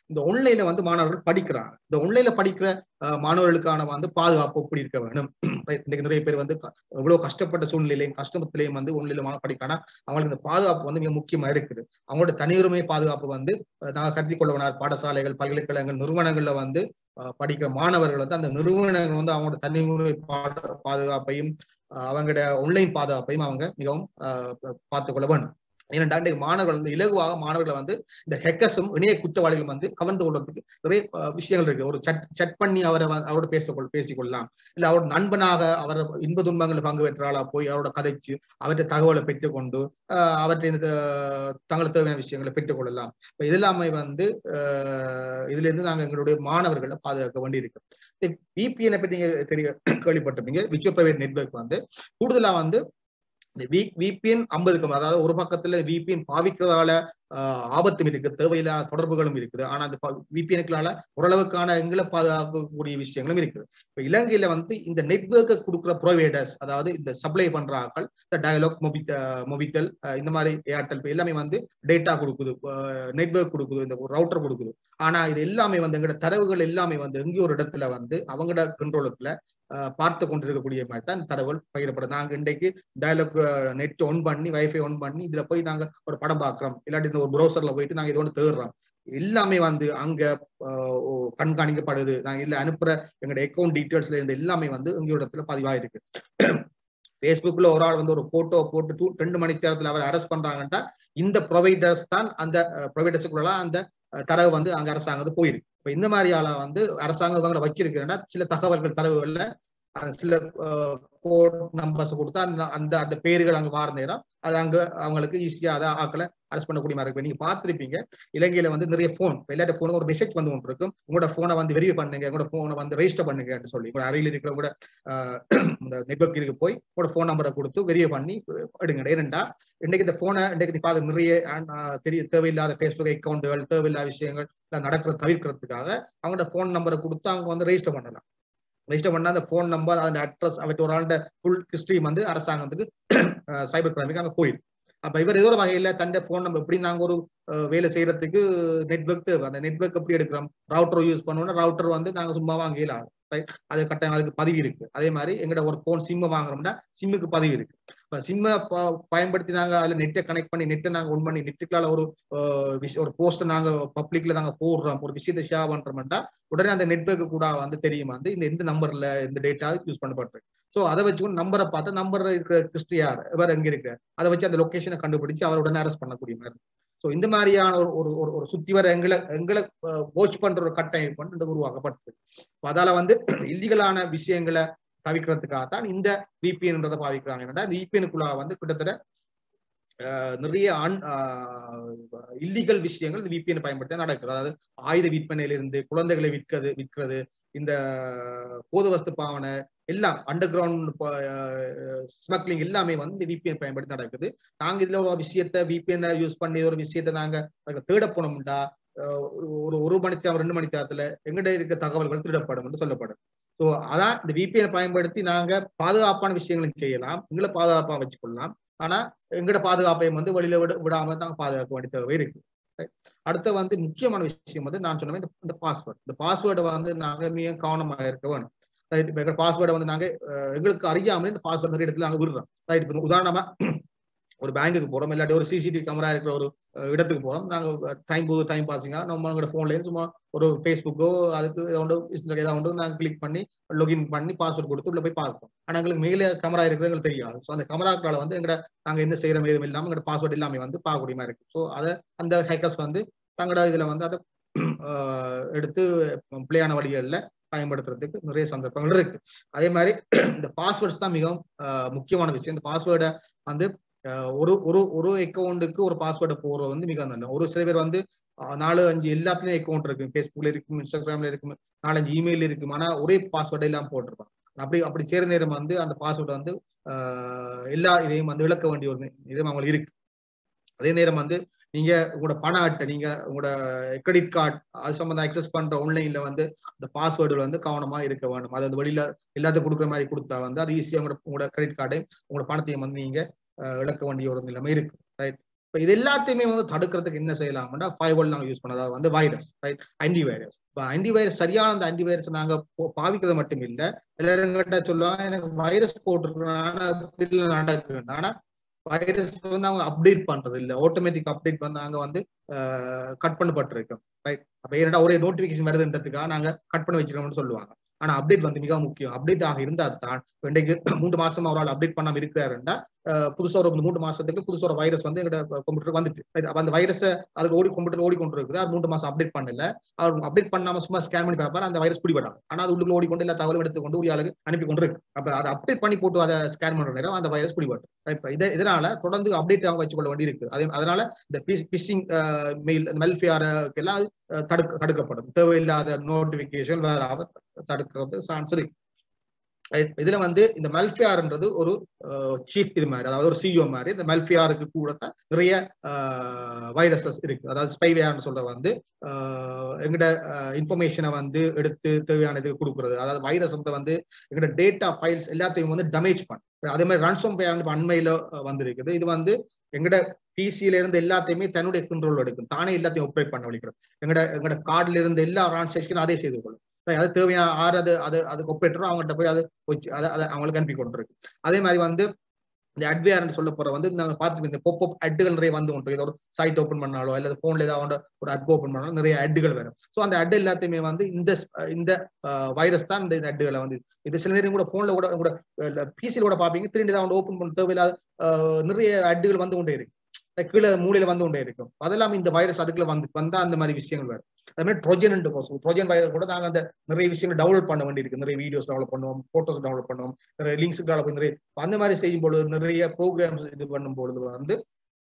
இந்த ஆன்லைன்ல வந்து மாணவர்கள் படிக்கிறாங்க. இந்த ஆன்லைன்ல படிக்கிற மாணவர்களுக்கான வந்து பாதுகாப்பு எப்படி இருக்க வேணும். இன்னைக்கு நிறைய பேர் வந்து எவ்வளவு கஷ்டப்பட்ட சூழ்நிலையிலையும் கஷ்டத்திலையும் வந்து ஆன்லைன்ல படிக்கிறாங்கன்னா அவங்களுக்கு இந்த பாதுகாப்பு வந்து மிக முக்கியமா இருக்குது. அவங்களோட தனியுரிமை பாதுகாப்பு வந்து நாங்கள் கருத்தில் கொள்ளவனார் பாடசாலைகள், பல்கலைக்கழகங்கள், நிறுவனங்கள்ல வந்து படிக்கிற மாணவர்கள் வந்து அந்த நிறுவனங்கள் வந்து அவங்களோட தனியுரிமை பாதுகாப்பையும் அவங்களோட ஆன்லைன் பாதுகாப்பையும் அவங்க மிகவும் பார்த்துக் கொள்ள வேண்டும். ஏனென்றா இன்றைக்கு மாணவர்கள் வந்து இலகுவாக மாணவர்களை வந்து இந்த ஹேக்கர்ஸும் இணைய குற்றவாளிகளும் வந்து கவர்ந்து கொள்வதற்கு நிறைய விஷயங்கள் இருக்கு. ஒரு சட் பண்ணி அவரோட பேசிக்கொள்ளலாம், இல்ல அவரோட நண்பனாக அவர் இன்ப துன்பங்களை பங்கு பெற்றாலா போய் அவரோட கதைச்சு அவற்றை தகவலை பெற்றுக்கொண்டு அவற்றை தங்களுக்கு தேவையான விஷயங்களை பெற்றுக்கொள்ளலாம். இது எல்லாமே வந்து இதுல இருந்து நாங்கள் எங்களுடைய மாணவர்களை பாதுகாக்க வேண்டியிருக்கு. VPN பற்றி நீங்க கேள்விப்பட்டிருப்பீங்க. விர்ச்சுவல் பிரைவேட் நெட்வொர்க் வந்து கூடுதலா வந்து VPN 50க்கும், அதாவது ஒரு பக்கத்துல VPN பாவிக்கிறதால ஆபத்தும் இருக்கு, தேவையில்லாத தொடர்புகளும் இருக்குது. ஆனா அந்த VPNக்களால ஓரளவுக்கான எங்களை பாதுகாக்கக்கூடிய விஷயங்களும் இருக்குது. இப்ப இலங்கையில வந்து இந்த நெட்வொர்க்கை கொடுக்குற ப்ரொவைடர்ஸ், அதாவது இந்த சப்ளை பண்ற ஆட்கள், இந்த டயலாக், மொபிட்டல், இந்த மாதிரி ஏர்டெல் எல்லாமே வந்து டேட்டா கொடுக்குது, நெட்வொர்க் கொடுக்குது, இந்த ரவுட்டர் கொடுக்குது. ஆனா இது எல்லாமே வந்து எங்களோட தரவுகள் எல்லாமே வந்து எங்கேயோ ஒரு இடத்துல வந்து அவங்களோட கண்ட்ரோலுக்குள்ள பார்த்து கொண்டிருக்கக்கூடிய மாதிரி தான் தரவுகள் பகிரப்படும். நாங்க இன்றைக்கு டயலாக் நெட் ஒன் பண்ணி வைஃபை ஒன் பண்ணி இதுல போய் நாங்க ஒரு படம் பார்க்கிறோம், இல்லாட்டி இந்த ஒரு ப்ரௌசர்ல போயிட்டு நாங்க இது ஒன்று தேடுறோம். எல்லாமே வந்து அங்க கண்காணிக்கப்படுது. நாங்க இல்ல அனுப்புற எங்களோட அக்கௌண்ட் டீட்டெயில்ஸ்ல இருந்து எல்லாமே வந்து எங்களோட இடத்துல பதிவாயிருக்கு. பேஸ்புக்ல ஒரு ஆள் வந்து ஒரு போட்டோ போட்டு 2 மணி நேரத்துல அவர் அரெஸ்ட் பண்றாங்கன்னா இந்த ப்ரொவைடர்ஸ் தான், அந்த ப்ரொவைடர்ஸுக்குள்ள அந்த தரவு வந்து அங்க அரசாங்கம் போயிருக்கு. இப்ப இந்த மாதிரி ஆளா வந்து அரசாங்கம் இவங்களை வச்சிருக்கிறேன்னா சில தகவல்கள் தரவுகள்ல சில கோட் நம்பர்ஸ் கொடுத்தா அந்த அந்த பேர்கள் அங்க வார நேரம் அது அங்க அவங்களுக்கு ஈஸியா அதை ஆக்களை அரெஸ்ட் பண்ணக்கூடிய மாதிரி இருக்கு. நீங்க பார்த்திருப்பீங்க இலங்கையில வந்து நிறைய போன், எல்லாட்ட போனுக்கு ஒரு மெசேஜ் வந்து ஒன்று இருக்கும், உங்களோட போனை வந்து வெரிஃபை பண்ணுங்க, உங்களோட போனை வந்து ரெஜிஸ்டர் பண்ணுங்கன்னு சொல்லி உங்களோட அறையில் இருக்கிற கூட நெட்வொர்க் இதுக்கு போய் உங்களோட போன் நம்பரை கொடுத்து வெரிஃபை பண்ணி எடுங்க. ஏனென்றா இன்னைக்கு இந்த போனை இன்னைக்கு பார்த்து நிறைய தேவையில்லாத பேஸ்புக் அக்கௌண்ட்டுகள், தேவையில்லாத விஷயங்கள் நடக்கிறத தவிர்க்கிறதுக்காக அவங்களோட போன் நம்பரை கொடுத்து அவங்க வந்து ரெஜிஸ்டர் பண்ணலாம். ரெஜிஸ்டர் பண்ணா அந்த போன் நம்பர், அந்த அட்ரஸ், அவற்றை ஒரு ஆண்ட ஃபுல் ஹிஸ்டரி வந்து அரசாங்கத்துக்கு சைபர் கிரைமுக்கு அங்க போயிடும். அப்ப இவர் ஏதோ ஒரு வகையில தன்னை போன் நம்பர் எப்படி நாங்க ஒரு வேலை செய்யறதுக்கு நெட்வொர்க் தேவை, அந்த நெட்வொர்க் எப்படி எடுக்கிறோம், ரவுட்டர் யூஸ் பண்ணோம்னா ரவுட்டர் வந்து நாங்க சும்மா வாங்கல, ரைட், அது கட்டாயம் அதுக்கு பதிவு இருக்கு. அதே மாதிரி எங்கட ஒரு போன் சிம்ம வாங்குறோம்னா சிம்முக்கு பதிவு இருக்கு. இப்ப சிம்ம பயன்படுத்தி நாங்க அதுல நெட்டை கனெக்ட் பண்ணி நெட்டை நாங்க ஒன் பண்ணி நெட்டுக்குள்ள ஒரு போஸ்ட் நாங்க பப்ளிக்ல நாங்க போடுறோம், ஒரு விஷயத்தை ஷேர் பண்றோம்னா உடனே அந்த நெட்வொர்க்கு கூட வந்து தெரியுமா வந்து இந்த எந்த நம்பர்ல இந்த டேட்டா யூஸ் பண்ணப்பட்டிருக்கு. ஸோ அதை வச்சு நம்பரை பார்த்து நம்பர் இருக்கிற கிறிஸ்டி யார், இவர் எங்க இருக்கு, அதை வச்சு அந்த லொகேஷனை கண்டுபிடிச்சு அவர் உடனே அரெஸ்ட் பண்ணக்கூடிய மாதிரி. ஸோ இந்த மாதிரியான ஒரு சுத்தி வர எங்களை வாட்ச் பண்ற ஒரு கட்டமைப்பு வந்து உருவாக்கப்பட்டது. அதால வந்து இல்லீகலான விஷயங்களை தவிர்க்கிறதுக்காகத்தான் இந்த VPNன்றதை பாவிக்கிறாங்க. என்னன்னா இந்த VPNக்குள்ள வந்து கிட்டத்தட்ட நிறைய இல்லீகல் விஷயங்கள் இந்த VPN பயன்படுத்த நடக்குது. அதாவது ஆயுத விற்பனையிலிருந்து குழந்தைகளை விற்கிறது, இந்த போது வஸ்து பாவனை எல்லாம், அண்டர் கிரவுண்ட் ஸ்மக்லிங் எல்லாமே வந்து இந்த VPN பயன்படுத்தி நடக்குது. நாங்க இதுல ஒரு விஷயத்த VPN யூஸ் பண்ணி ஒரு விஷயத்த நாங்க தேட போனோம்டா ஒரு மணி நேரம் 2 மணி நேரத்துல எங்கிட்ட இருக்க தகவல்கள் திருடப்படும் என்று சொல்லப்படும். ஸோ அதான் இந்த VPN பயன்படுத்தி நாங்க பாதுகாப்பான விஷயங்களும் செய்யலாம், எங்களை பாதுகாப்பா வச்சுக்கொள்ளலாம். ஆனா எங்கட பாதுகாப்பையும் வந்து வெளியில விடாம நாங்க பாதுகாக்க வேண்டிய தேவை இருக்கு. அடுத்த வந்து முக்கியமான விஷயம் வந்து நான் சொன்ன இந்த பாஸ்வேர்டு. இந்த பாஸ்வேர்டை வந்து நாங்க மிக கவனமாக இருக்க வேணும். ரைட், இப்போ பாஸ்வேர்டை வந்து நாங்க எங்களுக்கு அறியாமலே இந்த பாஸ்வேர்டு நிறைய இடத்துல நாங்க விடுறோம். ரைட், இப்போ உதாரணமா ஒரு பேங்குக்கு போறோம், இல்லாட்டி ஒரு CCTV கேமரா இருக்கிற ஒரு இடத்துக்கு போறோம், நாங்க டைம் பாசிங்கா நம்மளோட போன்ல சும்மா ஒரு ஃபேஸ்புக்கோ அதுக்கு ஏதாவது நாங்க கிளிக் பண்ணி லொகின் பண்ணி பாஸ்வேர்டு கொடுத்து உள்ள போய் பார்ப்போம். ஆனா எங்களுக்கு மேலே கேமரா இருக்கிறது எங்களுக்கு தெரியாது. ஸோ அந்த கேமராக்களை வந்து நாங்க என்ன செய்யறோம் எதுவும் இல்லாம எங்களோட பாஸ்வேர்டு எல்லாமே வந்து பார்க்கக்கூடிய மாதிரி இருக்கு. ஸோ அதை அந்த ஹேக்கர்ஸ் வந்து தங்களோட இதுல வந்து அதை எடுத்து பிள்ளையான வழிகளில் பயன்படுத்துறதுக்கு நிறைய சந்தர்ப்பங்கள் இருக்கு. அதே மாதிரி இந்த பாஸ்வேர்ட்ஸ் தான் மிகவும் முக்கியமான விஷயம். இந்த பாஸ்வேர்டை வந்து ஒரு அக்கௌண்ட்டுக்கு ஒரு பாஸ்வேர்டை போடுறது வந்து மிக நல்ல. ஒரு சில பேர் வந்து 4-5 எல்லாத்துலயும் அக்கௌண்ட் இருக்கு, ஃபேஸ்புக்ல இருக்கும், இன்ஸ்டாகிராம்ல இருக்கும், 4-5 இமெயில் இருக்கும், ஆனா ஒரே பாஸ்வேர்டை எல்லாம் போட்டிருப்பாங்க. அப்படி சேர நேரம் வந்து அந்த பாஸ்வேர்டை வந்து எல்லா இதையும் வந்து இழக்க வேண்டிய ஒரு இதுவும் அவங்களுக்கு இருக்கு. அதே நேரம் வந்து நீங்க உங்களோட பண அட்டை, நீங்க உங்களோட கிரெடிட் கார்டு அது சம்பந்தம் அக்சஸ் பண்ற ஆன்லைன்ல வந்து இந்த பாஸ்வேர்டுகள் வந்து கவனமா இருக்க வேண்டும். அது அந்த வெளியில எல்லாத்தையும் கொடுக்குற மாதிரி கொடுத்தா வந்து அது ஈஸியா உங்களோட கிரெடிட் கார்டையும் உங்களோட பணத்தையும் வந்து நீங்க இழக்க வேண்டிய ஒரு நிலைமை இருக்கு. ரைட், இப்போ இது எல்லாத்தையுமே வந்து தடுக்கிறதுக்கு என்ன செய்யலாம்னா ஃபயர்வால் நாங்கள் யூஸ் பண்ண, அதாவது வந்து வைரஸ், ரைட், ஆன்டிவைரஸ். இப்போ ஆன்டிவைரஸ் சரியான அந்த ஆன்டிவைரஸ் நாங்கள் பாவிக்கிறது மட்டும் இல்லை, எல்லாரும் கிட்ட சொல்லுவாங்க எனக்கு வைரஸ் போட்டுருக்கேன் நடக்கு. ஆனா வைரஸ் வந்து அவங்க அப்டேட் பண்றது இல்லை, ஆட்டோமேட்டிக் அப்டேட் வந்து நாங்க வந்து கட் பண்ணப்பட்டிருக்கோம், ரைட். அப்ப ஏன்னா ஒரே நோட்டிபிகேஷன் வருதுன்றதுக்காக நாங்க கட் பண்ணி வச்சிருக்கோம்னு சொல்லுவாங்க. ஆனா அப்டேட் வந்து மிக முக்கியம். அப்டேட் ஆக இருந்தா தான் இன்றைக்கு 3 மாசமா அவரால் அப்டேட் பண்ணாம இருக்கிறாருன்னா புதுசா ஒரு 3 மாசத்துக்கு புதுசா ஒரு வைரஸ் வந்து எங்க கம்ப்யூட்டருக்கு வந்துட்டு, அப்ப அந்த வைரஸை அதுக்கு கம்ப்யூட்டர் ஓடிக்கொண்டு இருக்குது. அது 3 மாசம் அப்டேட் பண்ணல, அவர் அப்டேட் பண்ணாம சும்மா ஸ்கேன் பண்ணி பார்ப்பாரு, அந்த வைரஸ் பிடிபடாது. ஆனா அது உள்ளுக்குள்ள ஓடிக்கொண்டு எல்லா தகவலும் எடுத்துக்கொண்டு ஒரு ஆளுக்கு அனுப்பி கொண்டு இருக்கு. அப்ப அதை அப்டேட் பண்ணி போட்டு அதை ஸ்கேன் பண்ற நேரம் அந்த வைரஸ் பிடிபடும். இப்ப இதனால தொடர்ந்து அப்டேட் ஆக வச்சுக்கொள்ள வேண்டி இருக்கு. அதனால இந்த பிஷிங் மெயில் மெல்ஃபியாருக்கு எல்லாம் தடுக்கப்படும். தேவையில்லாத நோட்டிபிகேஷன் வேற தடுக்கிறது சான்ஸ் இருக்கு. இதுல வந்து இந்த மெல்ஃபியார்ன்றது ஒரு சீஃப் இது மாதிரி, அதாவது ஒரு சிஇஓ மாதிரி. இந்த மெல்ஃபியாருக்கு கூட நிறைய வைரஸஸ் இருக்கு. அதாவது ஸ்பைவேர்னு சொல்ற வந்து எங்கட இன்ஃபர்மேஷனை வந்து எடுத்து தேவையான இதுக்கு கொடுக்குறது. அதாவது வைரஸ் வந்து எங்கட டேட்டா ஃபைல்ஸ் எல்லாத்தையும் வந்து டேமேஜ் பண்ணும். அதே மாதிரி ரன்சம்வேர் அண்மையில வந்திருக்குது. இது வந்து எங்கட பிசியில இருந்து எல்லாத்தையுமே தன்னுடைய கண்ட்ரோல் எடுக்கும், தானே எல்லாத்தையும் ஆப்ரேட் பண்ண வலிக்கிறோம். எங்கட கார்டுல இருந்து எல்லா டிரான்சாக்ஷனும் அதே செய்து கொள்ளும். அது தேவையான ஆறு அதுக்கு ஒப்பேற்றோ அவங்ககிட்ட போய் அதை அவங்களுக்கு அனுப்பி கொண்டிருக்கு. அதே மாதிரி வந்து இந்த அட்வேர்னு சொல்ல போற வந்து நாங்க பார்த்துட்டு இந்த பாப் அட்டுகள் நிறைய வந்து கொண்டு, ஏதோ ஒரு சைட் ஓப்பன் பண்ணாலோ அல்லது போன்ல ஏதாவது ஒரு அட் ஓப்பன் பண்ணாலும் நிறைய அட்டுகள் வரும். ஸோ அந்த அட் எல்லாத்தையுமே வந்து இந்த வைரஸ் தான் இந்த அட்டுகளை வந்து இது சில நேரம் கூட போன்ல கூட பிசியில் கூட பார்ப்பீங்க, திரும்பி தான் ஓப்பன் பண்ண தேவையில்லாத நிறைய அட்டுகள் வந்து கொண்டே இருக்கு, கீழே மூலையில வந்து கொண்டே இருக்கும். அதெல்லாம் இந்த வைரஸ் அதுக்குள்ள வந்தா அந்த மாதிரி விஷயங்கள் வரும். அதே மாதிரி ட்ரோஜன் வைரஸ் கூட நாங்க அந்த நிறைய விஷயங்கள் டவுன்லோட் பண்ண வேண்டி இருக்கு. நிறைய வீடியோஸ் டெவலப் பண்ணுவோம், போட்டோஸ் டெவலப் பண்ணுவோம், நிறைய லிங்க்ஸ் டெவலப் பண்ணி அந்த மாதிரி செய்யும் பொழுது நிறைய ப்ரோக்ராம்ஸ் இது பண்ணும் பொழுது வந்து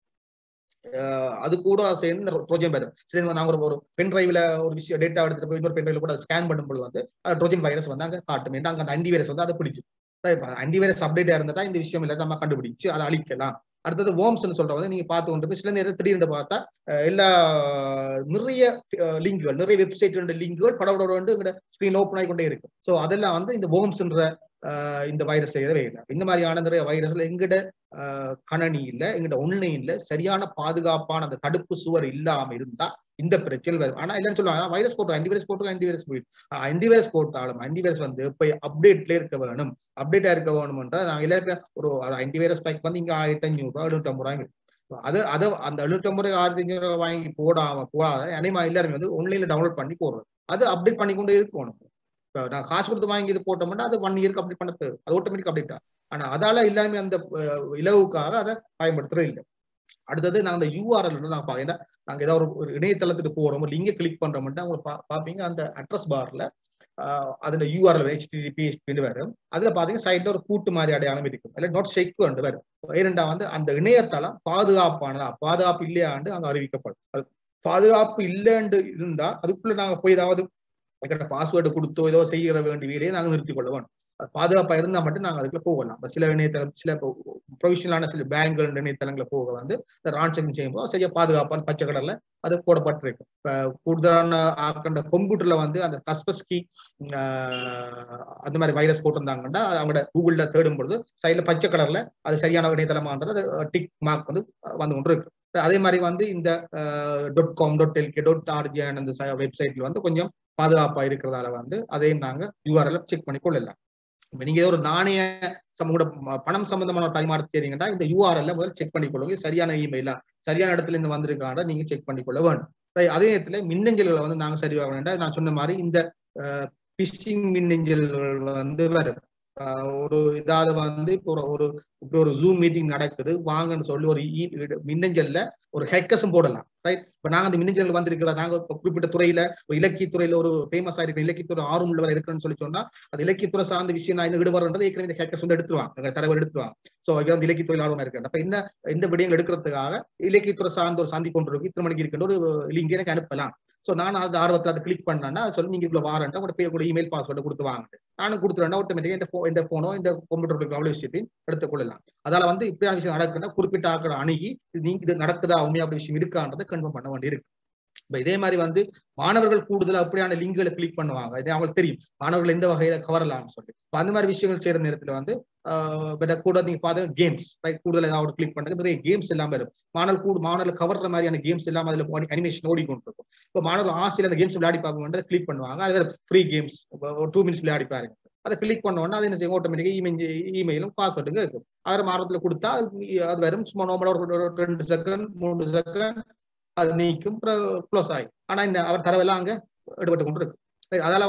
அது கூட சேர்ந்து ட்ரோஜன் வைரஸ் சரி நாங்க ஒரு பென் டிரைவ்ல ஒரு விஷயம் டேட்டா எடுத்துட்டு போய் இன்னொரு பென் டிரைவ்ல கூட ஸ்கேன் பண்ணும்போது வந்து ட்ரோஜன் வைரஸ் வந்து அங்க காட்டும். ஏன்னா அங்க ஆன்டி வைரஸ் வந்து அதை பிடிக்கும். ஆன்டி வைரஸ் அப்டேட்டா இருந்தா இந்த விஷயம் இல்லை நம்ம கண்டுபிடிச்சு அதை அழிக்கலாம். அடுத்தது வோம்ஸ்ன்னு சொல்றது நீங்க பார்த்து கொண்டு போய் சில நேரம் திடீர்னு பார்த்தா எல்லா நிறைய லிங்குகள், நிறைய வெப்சைட் லிங்குகள் படப்பட ஸ்கிரீன் ஓப்பன் ஆகி கொண்டே இருக்கும். ஸோ அதெல்லாம் வந்து இந்த வோம்ஸ்ன்ற இந்த வைரஸ் செய்யறவே இல்லை. இந்த மாதிரியான நிறைய வைரஸ்ல எங்கிட்ட கணனி இல்லை, எங்கிட்ட ஒன்லைன்ல சரியான பாதுகாப்பான அந்த தடுப்பு சுவர் இல்லாம இருந்தா இந்த பிரச்சனை வரும். ஆனா இல்லைன்னு சொல்லுவாங்க வைரஸ் போட்டோம், ஆன்டிவைரஸ் போட்டோம், ஆன்டிவைரஸ் போயிடும். ஆன்டிவைரஸ் போட்டாலும் ஆன்டிவைரஸ் வந்து இப்ப அப்டேட்ல இருக்க வேணும், அப்டேட்டா இருக்க வேணும்ன்றா நாங்க எல்லாருக்கும் ஒரு ஆன்டிவைரஸ் பேக் வந்து இங்க 1500 750 அதை அந்த 750 1500 வாங்கி போடாத அனைமா எல்லாருமே வந்து ஒன்லைன்ல டவுன்லோட் பண்ணி போடுறது. அது அப்டேட் பண்ணிக்கொண்டே இருக்கணும். நான் காசு கொடுத்து வாங்கி இது போட்டோம்னா அது 1 இயருக்கு அப்டேட் பண்ண தேவை, அது ஆட்டோமேட்டிக் அப்டேட் ஆகும். ஆனா அதால எல்லாருமே அந்த இலவுக்காக அதை பயன்படுத்துறது இல்லை. அடுத்தது நாங்க அந்த யூஆர்எல் நாங்க பாத்தீங்கன்னா நாங்க ஏதாவது ஒரு இணையதளத்துக்கு போறோம், லிங்கை கிளிக் பண்றோம்னா அவங்க பாப்பீங்க அந்த அட்ரஸ் பார்ல அதுல யூஆர்எல் HTTP வரும். அதுல பாத்தீங்கன்னா சைட்ல ஒரு கூட்டு மாதிரி அடையாளம் இருக்கும், இல்ல நாட் செக்யூர்டு வரும். ஏனெண்டா வந்து அந்த இணையதளம் பாதுகாப்பானதா பாதுகாப்பு இல்லையாண்டு அங்க அறிவிக்கப்படும். அது பாதுகாப்பு இல்லைன்னு இருந்தா அதுக்குள்ள நாங்க போய் ஏதாவது பாஸ்வேர்டு கொடுத்தோ ஏதோ செய்கிற வேண்டிய வேலையை நாங்க நிறுத்திக் கொள்ள வேணும். பாதுகாப்பா இருந்தா மட்டும் நாங்க அதுக்குள்ள போகலாம். சில இணையதளம் சில ப்ரொவிஷனலான சில பேங்குகள் இணையதளங்களை போக வந்து இந்த டிரான்சாக்ஷன் செய்யும்போது சரியா பாதுகாப்பான பச்சை கடல்ல அது போடப்பட்டிருக்கு. இப்ப கூடுதலான ஆக்கின்ற கம்ப்யூட்டர்ல வந்து அந்த கஸ்பஸ்கி அந்த மாதிரி வைரஸ் போட்டிருந்தாங்கன்னா அவங்களோட கூகுள்ல தேடும் பொழுது சைட்ல பச்சை கலர்ல அது சரியான இணையதளமானது அது டிக் மார்க் வந்து கொண்டு இருக்கு. அதே மாதிரி வந்து இந்த .com.lk .rg அந்த வெப்சைட்ல வந்து கொஞ்சம் பாதுகாப்பா இருக்கிறதால வந்து அதையும் நாங்க யூஆர்எல் செக் பண்ணி கொள்ளலாம். நீங்க ஒரு நாணய பணம் சம்பந்தமான பரிமாற்றம் செய்றீங்கன்னா இந்த யூஆர்எல் முதல்ல செக் பண்ணிக்கொள்ளுங்க, சரியான இமெயிலா சரியான இடத்துல இருந்து வந்திருக்காங்க நீங்க செக் பண்ணிக்கொள்ள வேண்டும். அதே நேரத்துல மின்னஞ்சல்களை வந்து நாங்க சரியாக வேண்டாம். நான் சொன்ன மாதிரி இந்த பிஷிங் மின்னஞ்சல்கள் வந்து வரும். ஒரு இதாவது வந்து இப்போ ஒரு ஜூம் மீட்டிங் நடக்குது வாங்கன்னு சொல்லி ஒரு மின்னஞ்சல்ல ஒரு ஹேக்கர்ஸும் போடலாம், ரைட். இப்ப நாங்க அந்த மின்னஞ்சல் வந்திருக்கிறா நாங்க குறிப்பிட்ட துறையில ஒரு இலக்கியத்துறையில ஒரு ஃபேமஸா இருக்கிற இலக்கியத்துறை ஆர்வம் உள்ளவர் இருக்குன்னு சொல்லி சொன்னா அது இலக்கியத்துறை சார்ந்த விஷயம் நான் ஈடுபடுறது ஏற்கனவே இந்த ஹேக்கர்ஸ் வந்து எடுத்துருவாங்க, தலைவர் எடுத்துருவாங்க. சோ வந்து இலக்கியத்துறையில் ஆர்வமா இருக்கேன் அப்ப இந்த விடயங்கள் எடுக்கிறதுக்காக இலக்கியத்துறை சார்ந்த ஒரு சந்தி கொண்டு இருக்கு, இத்தனை மணிக்கு இருக்கின்ற ஒரு லிங்க் எனக்கு அனுப்பலாம். ஸோ நான் அந்த ஆர்வத்தில் அதை கிளிக் பண்ணேன்னா சொல்லி நீங்க இவ்வளவு வாரண்டா கூட இமெயில் பாஸ்வேர்டு கொடுத்து வாங்கிட்டு நானும் கொடுத்துருவேன். ஆட்டோமேட்டிக்கா இந்த போனோ இந்த கம்ப்யூட்டர் அவ்வளவு விஷயத்தையும் எடுத்துக்கொள்ளலாம். அதால வந்து இப்படியான விஷயம் நடக்குதுன்னா குறிப்பிட்ட ஆக்களை அணுகி நீங்க இது நடக்குதா உண்மையா அப்படி விஷயம் இருக்கான்றதை கன்ஃபார்ம் பண்ண வேண்டி இருக்கு. இப்ப இதே மாதிரி வந்து மாணவர்கள் கூடுதலா அப்படியான லிங்குகளை கிளிக் பண்ணுவாங்க, இது அவங்களுக்கு தெரியும் மாணவர்கள் எந்த வகையில கவரலாம்னு சொல்லி. அந்த மாதிரி விஷயங்கள் செய்யற நேரத்துல வந்து கூட நீங்க பார்த்து கேம்ஸ் ரைட் கூடுதல் ஏதாவது கிளிக் பண்ணுறது நிறைய கேம்ஸ் எல்லாம் வரும். மாணவர்கள் கவர்ற மாதிரியான கேம்ஸ் எல்லாம் அதுல அனிமேஷன் ஓடிக்கொண்டிருக்கும். இப்போ மாணவர்கள் ஆசையில் அந்த கேம்ஸ் விளையாடி பார்க்க கிளிக் பண்ணுவாங்க. அது ஃப்ரீ கேம்ஸ் 2 minutes விளையாடி பாருங்க. அதை கிளிக் பண்ண உடனே அது என்ன செய்யும், ஆட்டோமேட்டிக்கா இமெயிலும் பாஸ்வேர்டுங்க இருக்கும். 1000 மாதத்துல கொடுத்தா அது வரும். சும்மா நார்மலா ஒரு 2 செகண்ட் 3 செகண்ட் அது நீக்கும், க்ளோஸ் ஆகி. ஆனா இந்த அவர் தரவெல்லாம் அங்க எடுபட்டு கொண்டு இருக்கு. அதால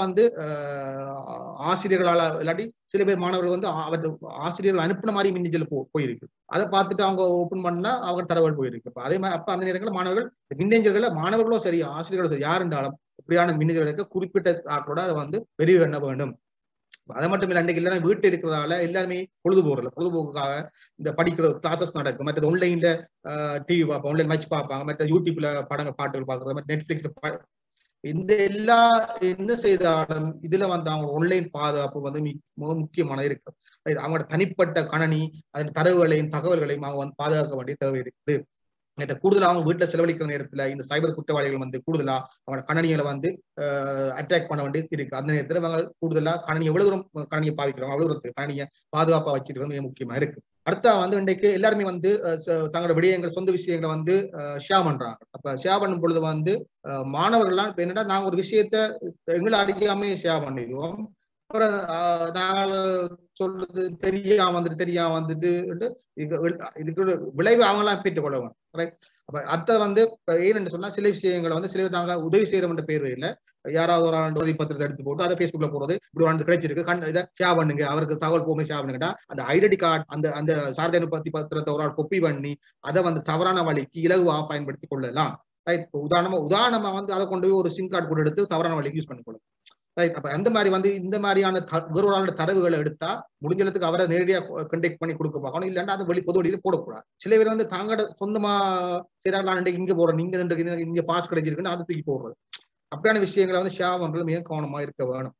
ஆசிரியர்களால இல்லாட்டி சில பேர் மாணவர்கள் அவர் ஆசிரியர்கள் அனுப்பின மாதிரி மின்னஞ்சல் போயிருக்கு. அதை பார்த்துட்டு அவங்க ஓப்பன் பண்ணா அவங்க தரவுகள் போயிருக்கு. அதே மாதிரி அப்ப அந்த நேரங்களில் மாணவர்கள் மின்னஞ்சல்களை மாணவர்களோ சரி ஆசிரியர்களோ சரி யார் இருந்தாலும் இப்படியான மின்னஞ்சல்களுக்கு குறிப்பிட்ட ஆக்களோட அதை வெறிவு பண்ண வேண்டும். அதை மட்டும் இல்லை, அன்றைக்கு எல்லாரும் வீட்டு இருக்கிறதால எல்லாருமே பொழுதுபோக்குக்காக இந்த படிக்கிற கிளாஸஸ் நடக்கும். மற்றது ஆன்லைன்ல டிவி பார்ப்போம், ஆன்லைன் மேட்ச் பார்ப்பாங்க, மற்ற யூடியூப்ல படங்கள் பாட்டுகள் பார்க்கறது, மற்ற நெட்ஃபிளிக்ஸ்ல இந்த எல்லா என்ன செய்தாலும் இதுல அவங்க ஆன்லைன் பாதுகாப்பு மிக முக்கியமான இருக்கு. அவங்களோட தனிப்பட்ட கணனி அதன் தரவுகளையும் தகவல்களையும் அவங்க பாதுகாக்க வேண்டிய தேவை இருக்குது. கூடுதலா அவங்க வீட்டுல செலவழிக்கிற நேரத்துல இந்த சைபர் குற்றவாளிகள் கூடுதலா அவங்களோட கணனிகளை அட்டாக் பண்ண வேண்டியது இருக்கு. அந்த நேரத்துல அவங்க கூடுதலா எவ்வளவு தூரம் கணனியை பாவிக்கிறோம் அவ்வளவு தூரத்துக்கு கணனியை பாதுகாப்பா வச்சுட்டு மிக முக்கியமா இருக்கு. அடுத்தா இன்றைக்கு எல்லாருமே தங்களோட விடயங்கள் சொந்த விஷயங்களை ஷேர் பண்றாங்க. அப்ப ஷேர் பண்ணும் பொழுது மாணவர்கள்லாம் என்னடா நாங்க ஒரு விஷயத்த எங்களை அடிக்காம ஷேர் பண்ணிடுவோம். அப்புறம் நாங்கள் சொல்றது தெரியாம வந்துட்டு இதுக்கு விளைவு அவங்களாம் பெற்றுக் கொள்ளவும். அப்ப அடுத்த ஏன்னு சொன்னா சில விஷயங்களை சில நாங்க உதவி செய்யறோம்ன்ற பேர் இல்லை, யாராவது ஒரு ஆண்டு உதவி பத்திரத்தை எடுத்து போட்டு அதை பேஸ்புக்ல போறது இப்படி ஒரு ஆண்டு கிடைச்சிருக்கு இதை ஷேர் பண்ணுங்க, அவருக்கு தகவல் போகும்போது ஷேர் பண்ணுங்கடா. அந்த ஐடென்டி கார்டு அந்த சாரதி அனுமதி பத்திரத்தை ஒரு ஆள் கொப்பி பண்ணி அதை தவறான வழிக்கு இலகுவா பயன்படுத்தி கொள்ளலாம். உதாரணமா அதை கொண்டு போய் ஒரு சிம் கார்டு கூட எடுத்து தவறான வழிக்கு யூஸ் பண்ணிக்கொள்ளும். அப்ப அந்த மாதிரி இந்த மாதிரியான வேறு ஆளோட தரவுகளை எடுத்தா முடிஞ்சளத்துக்கு அவரை நேரடியாக கண்டெக்ட் பண்ணி கொடுக்க பார்க்கணும். இல்லைன்னா அது பொது வழியில போடக்கூடாது. சில பேர் தாங்களோட சொந்தமா சரி நான் இங்க போடுறேன், நீங்க இங்க பாஸ் கிடைச்சிருக்குன்னு அதை தூக்கி போடுறது. அப்படியான விஷயங்களை ஷேர் பண்றது மிக கவனமா இருக்க வேணும்.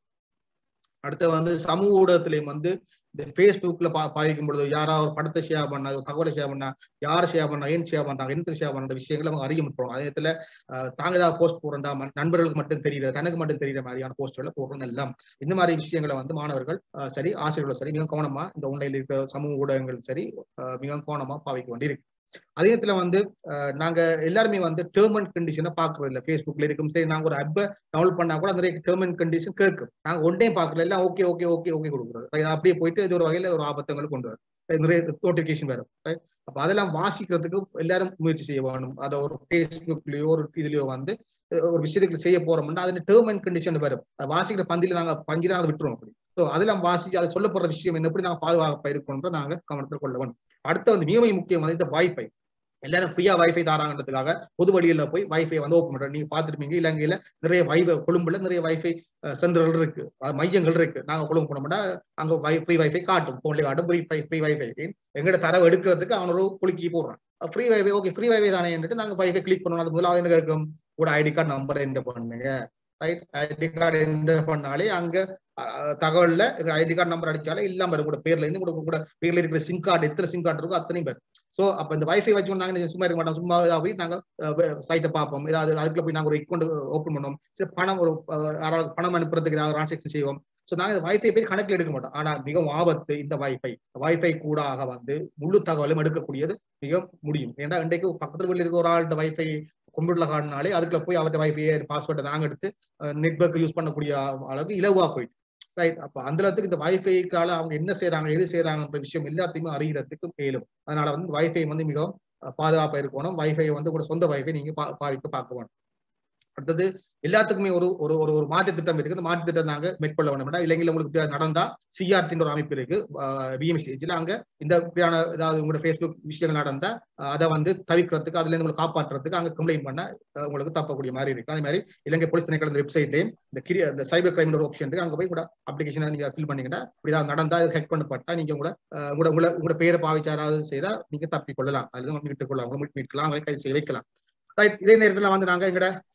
அடுத்து சமூக ஊடகத்திலையும் இந்த பேஸ்புக்ல பாதிக்கும் பொழுது யாராவது ஒரு படத்தை ஷேர் பண்ணா தகவலை ஷேர் பண்ணா யார் ஷேர் பண்ணா ஏன் ஷேர் பண்றாங்க என்ன ஷேர் பண்ற விஷயங்களை அவங்க அறிய முற்படும். அதே இடத்துல தாங்க ஏதாவது போஸ்ட் போடுறா நண்பர்களுக்கு மட்டும் தெரியல தனக்கு மட்டும் தெரியற மாதிரியான போஸ்ட்களை போடுறது எல்லாம் இந்த மாதிரி விஷயங்களை மாணவர்கள் சரி ஆசிரியர்களும் சரி மிக கவனமா இந்த ஆன்லைன்ல இருக்கிற சமூக ஊடகங்கள் சரி மிக கவனமா பாவிக்க வேண்டியிருக்கு. அதே இடத்துல நாங்க எல்லாருமே டேர்ம் அண்ட் கண்டிஷனை பாக்குறது இல்லை. பேஸ்புக்ல இருக்கும் சரி நாங்க ஒரு ஆப்பை டவுன்லோட் பண்ணா கூட நிறைய டேர்ம் அண்ட் கண்டிஷன் கேட்கும். நாங்க ஒன் டைம் பாக்குறது எல்லாம் ஓகே ஓகே ஓகே ஓகே கொடுக்குறது. அப்படியே போயிட்டு இது ஒரு வகையில ஒரு ஆபத்தங்களை கொண்டு வரும், நிறைய நோட்டிபிகேஷன் வரும். அப்ப அதெல்லாம் வாசிக்கிறதுக்கு எல்லாரும் முயற்சி செய்ய வேணும். அதை ஒரு பேஸ்புக்லயோ ஒரு இதுலயோ ஒரு விஷயத்துக்கு செய்ய போறோம்னா அதுல டேர்ம் அண்ட் கண்டிஷன் வரும். அதை வாசிக்கிற பந்தில நாங்க பஞ்சில அதை விட்டுருவோம். அப்படி அதெல்லாம் வாசிச்சு அதை சொல்லப்படுற விஷயம் என்ன எப்படி நாங்க பாதுகாப்பா இருக்கோன்ற நாங்க கவனத்தில் கொள்ள வேண்டும். அடுத்த மிக முக்கியம் இந்த வைஃபை எல்லாரும் ஃப்ரீயா வைஃபை தாராங்கிறதுக்காக பொது வழியில போய் வைஃபை ஓப்பன் பண்றோம். நீங்க பாத்துருப்பீங்க இலங்கையில நிறைய கொழும்புல நிறைய வைஃபை சென்டர்கள் இருக்கு, மையங்கள் இருக்கு. நாங்க கொழும்பு போனோம்னா அங்க ஃப்ரீ வைஃபை காட்டும், போன்ல காட்டும் ஃப்ரீ வைஃபை. எங்கட தரவு எடுக்கிறதுக்கு அவன் ஒரு குலுக்கி போடுறான் free WiFi. Okay free WiFi தானே நாங்க வைஃபை கிளிக் பண்ணணும். அது முதல்ல என்ன இருக்கும், ஒரு ஐடி கார்டு நம்பர் என்டர் பண்ணுங்க. ரைட், ஐடி கார்டு என்டர் பண்ணாலே அங்க தகவல்ல ஐடி கார்டு நம்பர் அடிச்சாலே இல்லாம வரும். கூட பேர்ல இருந்து கூட பேர்ல இருக்கிற சிம் கார்டு எத்தனை சிம் கார்டு இருக்கோ அத்தனையும் பேர். சோ அப்ப இந்த வைஃபை வச்சு நாங்க சும்மா இருக்க மாட்டோம். சும்மா போய் நாங்க சைட்டை பார்ப்போம், ஏதாவது அதுக்குள்ள போய் நாங்க ஒரு அக்கௌண்ட் ஓப்பன் பண்ணுவோம். சரி பணம் ஒரு பணம் அனுப்புறதுக்கு ஏதாவது டிரான்சாக்ஷன் செய்வோம். சோ நாங்க வைஃபை போய் கணக்கில் எடுக்க மாட்டோம். ஆனா மிகவும் ஆபத்து இந்த வைஃபை கூடாக முழு தகவலும் எடுக்கக்கூடியது மிக முடியும். ஏன்னா இன்றைக்கு பக்கத்துல வீட்டில் இருக்க ஒரு ஆள்கிட்ட வைஃபை கம்ப்யூட்டர்ல காட்டினாலே அதுக்குள்ள போய் அவர்கிட்ட வைஃபை பாஸ்வேர்டை நாங்க எடுத்து நெட்வொர்க் யூஸ் பண்ணக்கூடிய அளவுக்கு இலவா போயிட்டு. ரைட், அப்ப அந்த இடத்துக்கு இந்த வைஃபைக்கால அவங்க என்ன செய்யறாங்க எது செய்யறாங்கன்ற விஷயம் எல்லாத்தையுமே அறியறதுக்கு மேலும். அதனால வைஃபை மிகவும் பாதுகாப்பா இருக்கணும். வைஃபை கூட சொந்த வைஃபை நீங்க பாவிக்க பார்க்க வேணும். அடுத்தது எல்லாத்துக்குமே ஒரு ஒரு ஒரு ஒரு மாற்று திட்டம் இருக்குது. மாற்று திட்டம் நாங்க மேற்கொள்ள வேணும். இலங்கையில உங்களுக்கு நடந்தா சிஆர்டின்ற ஒரு அமைப்பு இருக்கு பிஎம்சில. அங்க இந்த ஏதாவது உங்களோட பேஸ்புக் விஷயங்கள் நடந்தா அதை தவிர்க்கிறதுக்கு அதுல இருந்து உங்களுக்கு காப்பாற்றுறதுக்கு அங்க கம்ப்ளைண்ட் பண்ண உங்களுக்கு தப்பக்கூடிய மாதிரி இருக்கு. அதே மாதிரி இலங்கை போலீஸ் திணைக்கள வெப்சைட்லயும் இந்த சைபர் கிரைம் ஒரு ஆப்ஷன் இருக்கு. அங்க போய் கூட அப்ளிகேஷனை நீங்க ஃபில் பண்ணீங்கன்னா இப்படி நடந்தா ஹேக் பண்ணப்பட்டா நீங்க உங்களோட பேரை பாவிச்சாராவது செய்தா நீங்க தப்பிக் கொள்ளலாம். அதுல மீட்டுக் கொள்ளலாம், மீட்கலாம், அவங்களை கைது செய்ய வைக்கலாம். ரைட், இதே நேரத்துல நாங்க எங்கட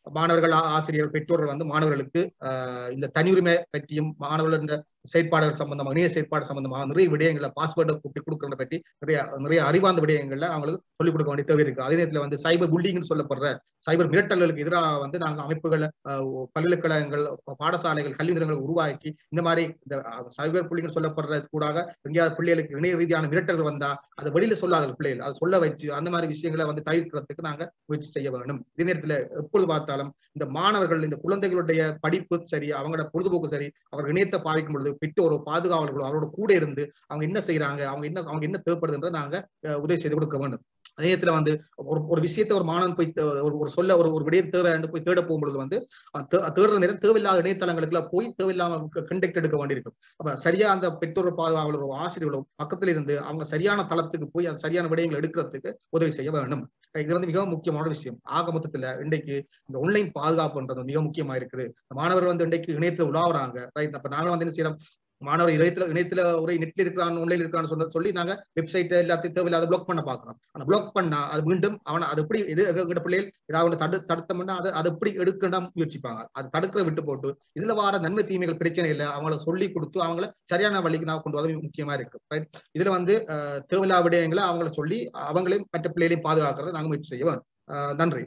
மாணவர்கள் ஆசிரியர்கள் பெற்றோர்கள் வந்து மாணவர்களுக்கு இந்த தனியுரிமை பற்றியும் மாணவர்கள் இந்த செயற்பாடுகள் சம்பந்தமாக இணைய செயற்பாடு சம்பந்தமாக நிறைய விடயங்களை பாஸ்வேர்டை கொடுக்கறத பற்றி நிறைய அறிவார்ந்த விடயங்கள்ல அவங்களுக்கு சொல்லிக் கொடுக்க வேண்டிய தேவை இருக்கு. அதே நேரத்தில் வந்து சைபர் புல்லிங்னு சொல்லப்படுற சைபர் மிரட்டல்களுக்கு எதிராக வந்து நாங்கள் அமைப்புகளை பல்கலைக்கழகங்கள் பாடசாலைகள் கல்வி நிறுவனங்கள் உருவாக்கி இந்த மாதிரி இந்த சைபர் புல்லிங்னு சொல்லப்படுறது கூடாக எங்கேயாவது பிள்ளைகளுக்கு இணைய ரீதியான மிரட்டல்கள் வந்தா அதை வெளியில சொல்லாத பிள்ளைகள் அதை சொல்ல வச்சு அந்த மாதிரி விஷயங்களை வந்து தவிர்க்கிறதுக்கு நாங்க முயற்சி செய்ய வேணும். இதே நேரத்தில் எப்பொழுது பார்த்தாலும் இந்த மாணவர்கள் இந்த குழந்தைகளுடைய படிப்பு சரி அவங்களோட பொழுதுபோக்கு சரி அவர்கள் இணையத்தை பாதிக்கும் பொழுது பெற்றோரோ பாதுகாவலர்களோ அவரோட கூட இருந்து அவங்க என்ன செய்யறாங்க அவங்க என்ன தேவைப்படுதுன்றதை நாங்க உதவி செய்து கொடுக்க வேண்டும். அதே நேரத்துல வந்து ஒரு விஷயத்த ஒரு மாணவன் போய் ஒரு சொல்ல ஒரு விடயம் தேவை போய் தேட போகும்பொழுது வந்து தேடுற நேரம் தேவையில்லாத இணையதளங்களுக்குள்ள போய் தேவையில்லாம கண்டக்ட் எடுக்க வேண்டியிருக்கும். அப்ப சரியா அந்த பெற்றோர் பாதுகாவலரோ ஆசிரியர்களோ பக்கத்துல இருந்து அவங்க சரியான தளத்துக்கு போய் அந்த சரியான விடயங்களை எடுக்கிறதுக்கு உதவி செய்ய வேண்டும். இது வந்து மிகவும் முக்கியமான விஷயம். ஆக மொத்தத்துல இன்றைக்கு இந்த ஆன்லைன் பாதுகாப்புன்றது மிக முக்கியமா இருக்குது. மாணவர்கள் வந்து இன்றைக்கு இணையத்துல உலாவுறாங்க. ரைட். அப்ப நாங்களும் வந்து என்ன செய்யறோம், மாணவர் இணையத்துல ஒரு நெட்ல இருக்கிறான் ஆன்லைன் இருக்கான்னு சொல்லி நாங்க வெப்சைட் எல்லாத்தையும் தேவையில்லாத பிளாக் பண்ண பாக்குறோம். ஆனா பிளாக் பண்ணா அது மீண்டும் அவனை அது எப்படி பிள்ளைகள் ஏதாவது தடுத்தோம்னா அதை எப்படி எடுக்க முயற்சிப்பாங்க. அது தடுக்கிறத விட்டு போட்டு இதுல வர நன்மை தீமைகள் பிரச்சனை இல்லை அவங்கள சொல்லி கொடுத்து அவங்கள சரியான வழிக்கு நான் கொண்டு வர முக்கியமா இருக்கு. ரைட். இதுல வந்து தேவையில்லாத விடயங்களை அவங்கள சொல்லி அவங்களையும் மற்ற பிள்ளைகளையும் பாதுகாக்கிறத நாங்க முயற்சி செய்வோம். நன்றி.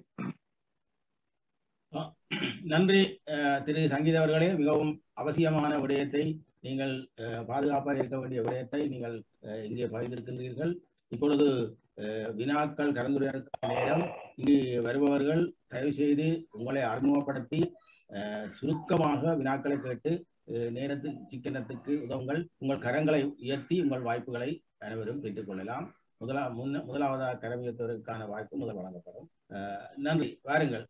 நன்றி திரு சங்கீத அவர்களே. மிகவும் அவசியமான விடயத்தை நீங்கள் பாதுகாப்பாக இருக்க வேண்டிய விடயத்தை நீங்கள் இங்கே பகிர்ந்திருக்கின்றீர்கள். இப்பொழுது வினாக்கள் கலந்துரையாடல் நேரம். இங்கு வருபவர்கள் தயவு செய்து உங்களை அறிமுகப்படுத்தி சுருக்கமாக வினாக்களை கேட்டு நேரத்துக்கு சிக்கனத்துக்கு உதவுங்கள். உங்கள் கரங்களை உயர்த்தி உங்கள் வாய்ப்புகளை அனைவரும் பெற்றுக் கொள்ளலாம். முதலாவதாக கரவியத்தோருக்கான வாய்ப்பு முதல் வழங்கப்படும். நன்றி. வாருங்கள்.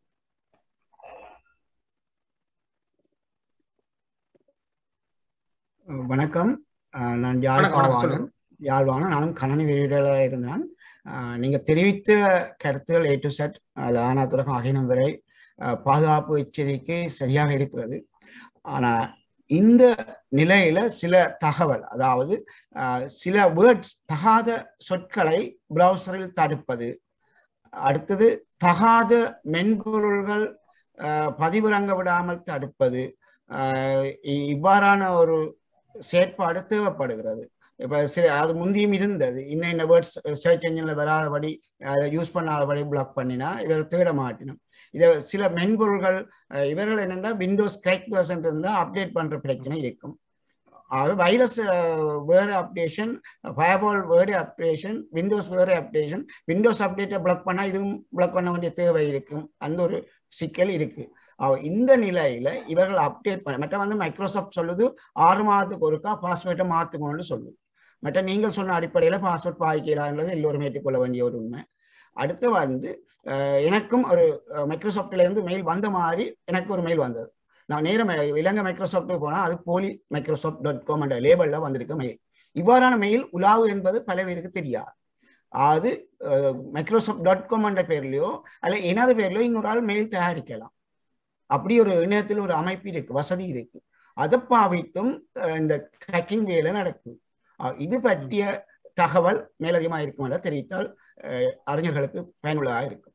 வணக்கம். நான் யாழ்ப்பாணம். நானும் கணனி வெளியிடல இருந்தேன். நீங்க தெரிவித்த கருத்துகள் A to Z ஆனாத்துலகம் அகினம் வரை பாதுகாப்பு எச்சரிக்கை சரியாக இருக்கிறது. ஆனா இந்த நிலையில சில தகவல், அதாவது சில வேர்ட்ஸ் தகாத சொற்களை பிரவுசரில் தடுப்பது, அடுத்தது தகாத மென்பொருள்கள் பதிவிறங்க விடாமல் தடுப்பது, இவ்வாறான ஒரு செயற்பாடு தேவைப்படுகிறது. இப்ப அது முந்தியும் இருந்தது. இன்ன வேர்ட்ஸ் சர்ச் என்ஜின்ல வராதபடி யூஸ் பண்ணாதபடி பிளாக் பண்ணினா இவர் தேட மாட்டினோம். இதை சில மென்பொருள்கள் இவர்கள் என்னென்னா விண்டோஸ் கிராக் வெர்ஷன் இருந்தா அப்டேட் பண்ற பிரச்சனை இருக்கும். வைரஸ் வேறு அப்டேஷன், ஃபயர்வால் வேறு அப்டேஷன், விண்டோஸ் வேறு அப்டேஷன். விண்டோஸ் அப்டேட்டை பிளாக் பண்ணா இதுவும் பிளாக் பண்ண வேண்டிய தேவை இருக்கும். அந்த ஒரு சிக்கல் இருக்கு. இந்த நிலையில இவர்கள் அப்டேட் பண்ண மற்ற வந்து மைக்ரோசாஃப்ட் சொல்லுது 6 மாதத்துக்கு ஒருக்கா பாஸ்வேர்டை மாற்றுக்கணும்னு சொல்லுது. மற்ற நீங்கள் சொன்ன அடிப்படையில பாஸ்வேர்ட் பாய்க்கலாங்கிறது எல்லோரும் ஏற்றுக்கொள்ள வேண்டிய ஒரு உண்மை. அடுத்து வந்து எனக்கும் ஒரு மைக்ரோசாஃப்ட்ல இருந்து மெயில் வந்த மாதிரி எனக்கு ஒரு மெயில் வந்தது. நான் நேரம் இலங்கை மைக்ரோசாஃப்ட்டுக்கு போனா அது போலி microsoft.com என்ற லேபிள்ல வந்திருக்க மெயில். இவ்வாறான மெயில் உலாவு என்பது பல பேருக்கு தெரியாது. அது microsoft.com என்ற பேர்லயோ அல்ல எனது பேர்லயோ இன்னொரு ஆள் மெயில் தயாரிக்கலாம். அப்படி ஒரு இணையத்தில் ஒரு அமைப்பு இருக்கு, வசதி இருக்கு. அதை பாவித்தும் இந்த ஹேக்கிங் வேலை நடக்குது. இது பற்றிய தகவல் மேலதிகமாக இருக்கும் என தெரிவித்தால் அறிஞர்களுக்கு பயனுள்ளதாக இருக்கும்.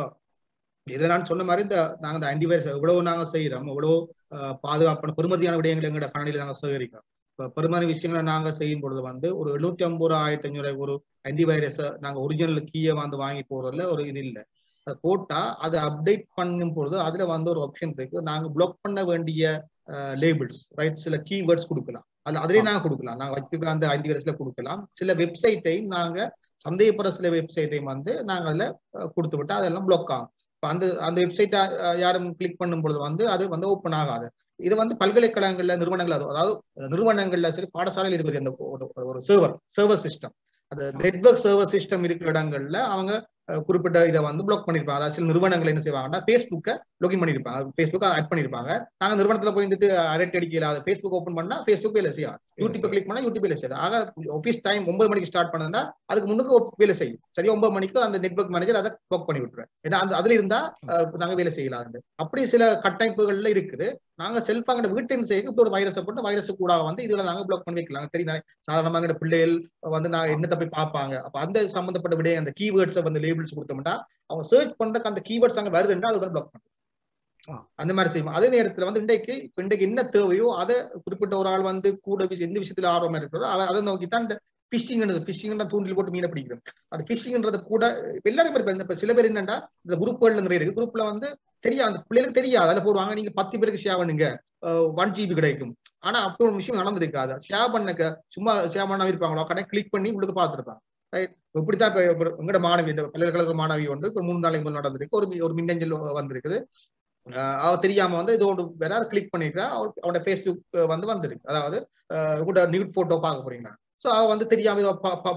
இதை நான் சொன்ன மாதிரி நாங்க இந்த ஆன்டிவைரஸ் எவ்வளவு நாங்க செய்யறோம், எவ்வளவு பாதுகாப்பான பெருமதியான விடயங்கள் எங்களோட கணினியில நாங்க சேகரிக்கிறோம். பெருமதி விஷயங்களை நாங்க செய்யும் பொழுது வந்து ஒரு 750,000 ஒரு ஆன்டிவைரஸை நாங்க ஒரிஜினல் கீயை வந்து வாங்கி போறதுல ஒரு இது இல்லை. அதை போட்டா அதை அப்டேட் பண்ணும் பொழுது அதுல வந்து ஒரு ஆப்ஷன் இருக்கு. நாங்க பிளாக் பண்ண வேண்டிய லேபிள்ஸ், ரைட், சில கீவேர்ட்ஸ் கொடுக்கலாம். அதுலயே நாங்க கொடுக்கலாம். நாங்க வச்சிருக்கிற அந்த ஆன்டிவைரஸ்ல கொடுக்கலாம். சில வெப்சைட்டையும் நாங்க சந்தேகப்படுற சில வெப்சைட்டையும் வந்து நாங்க அதுல கொடுத்து விட்டா அதெல்லாம் பிளாக் ஆகும். அந்த வெப்சைட்டை யாரும் கிளிக் பண்ணும் பொழுது வந்து அது வந்து ஓப்பன் ஆகாது. இது வந்து பல்கலைக்கழகங்கள்ல நிறுவனங்கள், அதாவது நிறுவனங்கள்ல சரி பாடசாலையில் இருக்கிற அந்த ஒரு சர்வர் சிஸ்டம், அந்த நெட்வொர்க் சர்வர் சிஸ்டம் இருக்கிற இடங்கள்ல அவங்க குறிப்பிட்ட இதை வந்து பிளாக் பண்ணிருப்பாங்க. அதாவது சில நிறுவனங்கள் என்ன செய்வாங்கன்னா ஃபேஸ்புக்கை லாகின் பண்ணிருப்பாங்க, ஃபேஸ்புக்கை ஆட் பண்ணிருப்பாங்க. நாங்க நிறுவனத்துல போய் வந்துட்டு அரட்டை அடிக்கல, அதை ஃபேஸ்புக் ஓப்பன் பண்ணா ஃபேஸ்புக் வேலை செய்யாது, யூடியூப் கிளிக் பண்ணா யூடியூப் வேலை செய்யாது. ஆக ஆஃபீஸ் டைம் 9 மணிக்கு ஸ்டார்ட் பண்ணா அதுக்கு முன்னுக்கு வேலை செய்யும். சரியா 9 மணிக்கு அந்த நெட்வொர்க் மேனேஜர் அதை பிளாக் பண்ணி விட்டுருவேன். ஏன்னா அதுல இருந்தா நாங்க வேலை செய்யலாம். அப்படி சில கட்டமைப்புகள்ல இருக்குது. நாங்க செல்ஃபாங்க வீட்டின் செய்ய இப்ப ஒரு வைரஸை போட்டு வைரஸ் கூட வந்து இதுல நாங்க பிளாக் பண்ணி வைக்கலாம். தெரியுதா? சாதாரணமாக பிள்ளைகள் வந்து நான் என்ன தப்பி பார்ப்பாங்க. அப்ப அந்த சம்பந்தப்பட்ட விட அந்த கீவேர்ட்ஸை வந்து லேபிள்ஸ் கொடுத்தோம்னா அவங்க சர்ச் பண்றதுக்கு அந்த கீவேர்ட்ஸ் அங்க வருதுன்னா அது பிளாக் பண்ணுவோம். அந்த மாதிரி செய்யும். அதே நேரத்துல வந்து இன்றைக்கு என்ன தேவையோ அதை குறிப்பிட்ட ஒரு ஆள் வந்து கூட எந்த விஷயத்துல ஆர்வமா இருக்கிறதோ அதை நோக்கித்தான் இந்த பிஷிங் தூண்டில் போட்டு மீனை பிடிக்கிறோம். அது பிஷிங்ன்றது கூட எல்லாரும் இப்ப சில பேர் என்னன்னா இந்த குரூப்கள்ல நிறைய இருக்கு. குரூப்ல வந்து தெரியாது, அந்த பிள்ளைகளுக்கு தெரியாது, அதில் போடுவாங்க நீங்க 10 பேருக்கு ஷேர் பண்ணுங்க 1 GB கிடைக்கும். ஆனா அப்படி ஒரு விஷயம் நடந்திருக்காது. ஷேர் பண்ண சும்மா ஷேர் பண்ண இருப்பாங்களோ கடை கிளிக் பண்ணி உங்களுக்கு பார்த்துருப்பாங்க. இப்படித்தான் இப்ப எங்கட மாணவி, இந்த பல்கலைக்கழக மாணவி வந்து 3 நாளைக்கு முதல் நடந்திருக்கு. ஒரு மின்னஞ்சல் வந்திருக்குது. அவ தெரியாம வந்து இது ஒன்று வேற கிளிக் பண்ணிட்டா அவனோட ஃபேஸ்புக் வந்து வந்திருக்கு. அதாவது கூட நியூட் போட்டோ பார்க்க போறீங்க. ஸோ அவ வந்து தெரியாம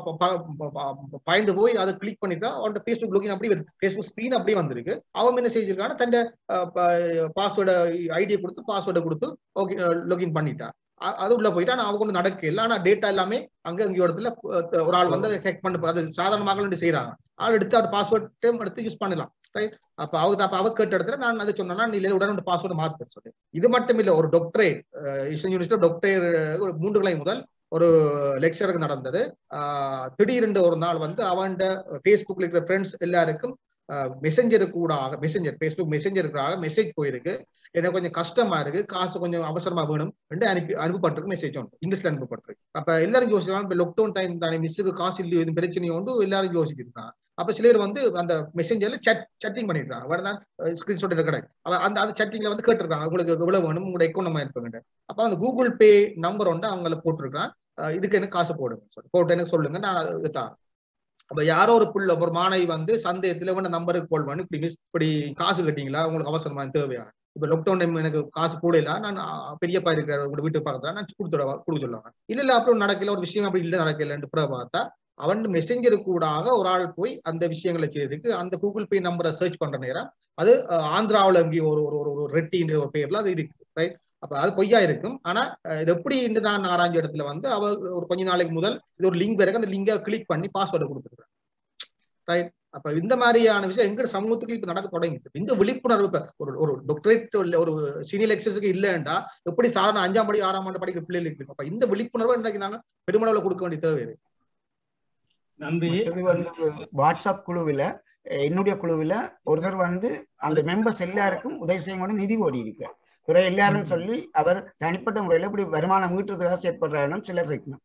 பயந்து போய் அதை கிளிக் பண்ணிட்டா அவனோட ஃபேஸ்புக் லோகின் அப்படி ஃபேஸ்புக் ஸ்கிரீன் அப்படியே வந்திருக்கு. அவன் என்ன செஞ்சிருக்கான தன் பாஸ்வேர்டை ஐடியை கொடுத்து பாஸ்வேர்டை கொடுத்து லோகின் பண்ணிட்டா. அது உள்ள போயிட்டா அவங்க ஒன்றும் நடக்கல. ஆனா டேட்டா எல்லாமே அங்க இடத்துல ஒரு ஆள் வந்து ஹேக் பண்ண அது சாதாரணமாக செய்யறாங்க. ஆள் எடுத்து அவர் பாஸ்வேர்ட் எடுத்து யூஸ் பண்ணலாம். ரைட். அப்ப அவ கேட்ட இடத்துல நான் அதை சொன்னா நீ உடனே பாஸ்வேர்டு மாத்த சொல்லி. இது மட்டும் இல்ல, ஒரு டாக்டரேட் யூனிவர்சிட்டி டாக்டரேட் 3 கிளை முதல் ஒரு லெக்சருக்கு நடந்தது. திடீரென்று ஒரு நாள் வந்து அவன் ஃபேஸ்புக்ல இருக்கிற ஃப்ரெண்ட்ஸ் எல்லாருக்கும் ஃபேஸ்புக் மெசஞ்சருக்காக மெசேஜ் போயிருக்கு. எனக்கு கொஞ்சம் கஷ்டமா இருக்கு, காசு கொஞ்சம் அவசரமா வேணும் அனுப்பப்பட்டிருக்கு. மெசேஜ் ஒன்று இங்கிலீஷ்ல அனுப்பப்பட்டிருக்கு. அப்ப எல்லாரும் யோசிக்கலாம், இப்ப லாக்டவுன் டைம் தானே, மிஸ்ஸுக்கு காசு இல்லை, எதுவும் பிரச்சனையும் உண்டு, எல்லாரும் யோசிச்சிருக்காங்க. அப்ப சிலர் வந்து அந்த மெசேஞ்சர்ல சட்டிங் பண்ணிருக்காங்க. வேறதான் ஸ்கிரீன்ஷாட் கிடையாது. அந்த சட்டிங்ல வந்து கேட்டிருக்காங்க உங்களுக்கு எவ்வளவு வேணும், உங்களோட அக்கௌண்ட் நம்ம இருப்பாங்க. அப்ப அந்த கூகுள் பே நம்பர் வந்து அவங்கள போட்டிருக்கான். இதுக்கு எனக்கு காசு போடுங்க போட்டு எனக்கு சொல்லுங்க, நான் தான். அப்ப யாரோ ஒரு மாணவி வந்து சந்தேகத்துல நம்பருக்கு கால் பண்ணி இப்படி காசு கட்டிங்களா, உங்களுக்கு அவசரமா தேவையா, இப்ப லாக்டவுன் டைம் எனக்கு காசு போடல, நான் பெரியப்பா இருக்கிற உங்க வீட்டுக்கு பக்கத்துல நான் கொடுக்க சொல்லுவாங்க. இல்ல அப்புறம் நடக்கல, ஒரு விஷயம் அப்படி இல்லை நடக்கலன்னு பார்த்தா அவன் மெசேஞ்சரு கூடாக ஒரு ஆள் போய் அந்த விஷயங்களை செய்யறதுக்கு அந்த கூகுள் பே நம்பரை சர்ச் பண்ற நேரம் அது ஆந்திராவில் அங்கே ஒரு ரெட்டின்ற ஒரு பேர்ல அது இருக்கு. ரைட். அப்ப அது பொய்யா இருக்கும். ஆனா இது எப்படி நான் ஆராய்ஞ்ச இடத்துல வந்து அவ ஒரு கொஞ்ச நாளைக்கு முதல் இது ஒரு லிங்க் இருக்கு, அந்த லிங்கை கிளிக் பண்ணி பாஸ்வேர்டை கொடுத்துருக்காங்க. ரைட். அப்ப இந்த மாதிரியான விஷயம் எங்க சமூகத்துக்கு இப்ப நடக்க தொடங்கிட்டு இந்த விழிப்புணர்வு இப்ப ஒரு டாக்டரேட் ஒரு சீனியர் லெக்சர்ஸுக்கு இல்லைண்டா எப்படி சாதாரண 5ஆம் ஆண்டு 6ஆம் ஆண்டு படிக்கிற பிள்ளைகளுக்கு இருக்கு. அப்ப இந்த விழிப்புணர்வு இன்றைக்கு நாங்க பெருமளவுல கொடுக்க வேண்டிய தேவை இருக்கு. நன்றி. வாட்ஸ்அப் குழுவில என்னுடைய குழுவில ஒருத்தர் வந்து அந்த மெம்பர்ஸ் எல்லாருக்கும் உதவி செய்ய நிதி ஓடி இருக்கு. பிறகு எல்லாரும் சொல்லி அவர் தனிப்பட்ட முறையில இப்படி வருமானம் மீட்டுறதுக்காக செயற்படுறாரு சிலர் இருக்கணும்.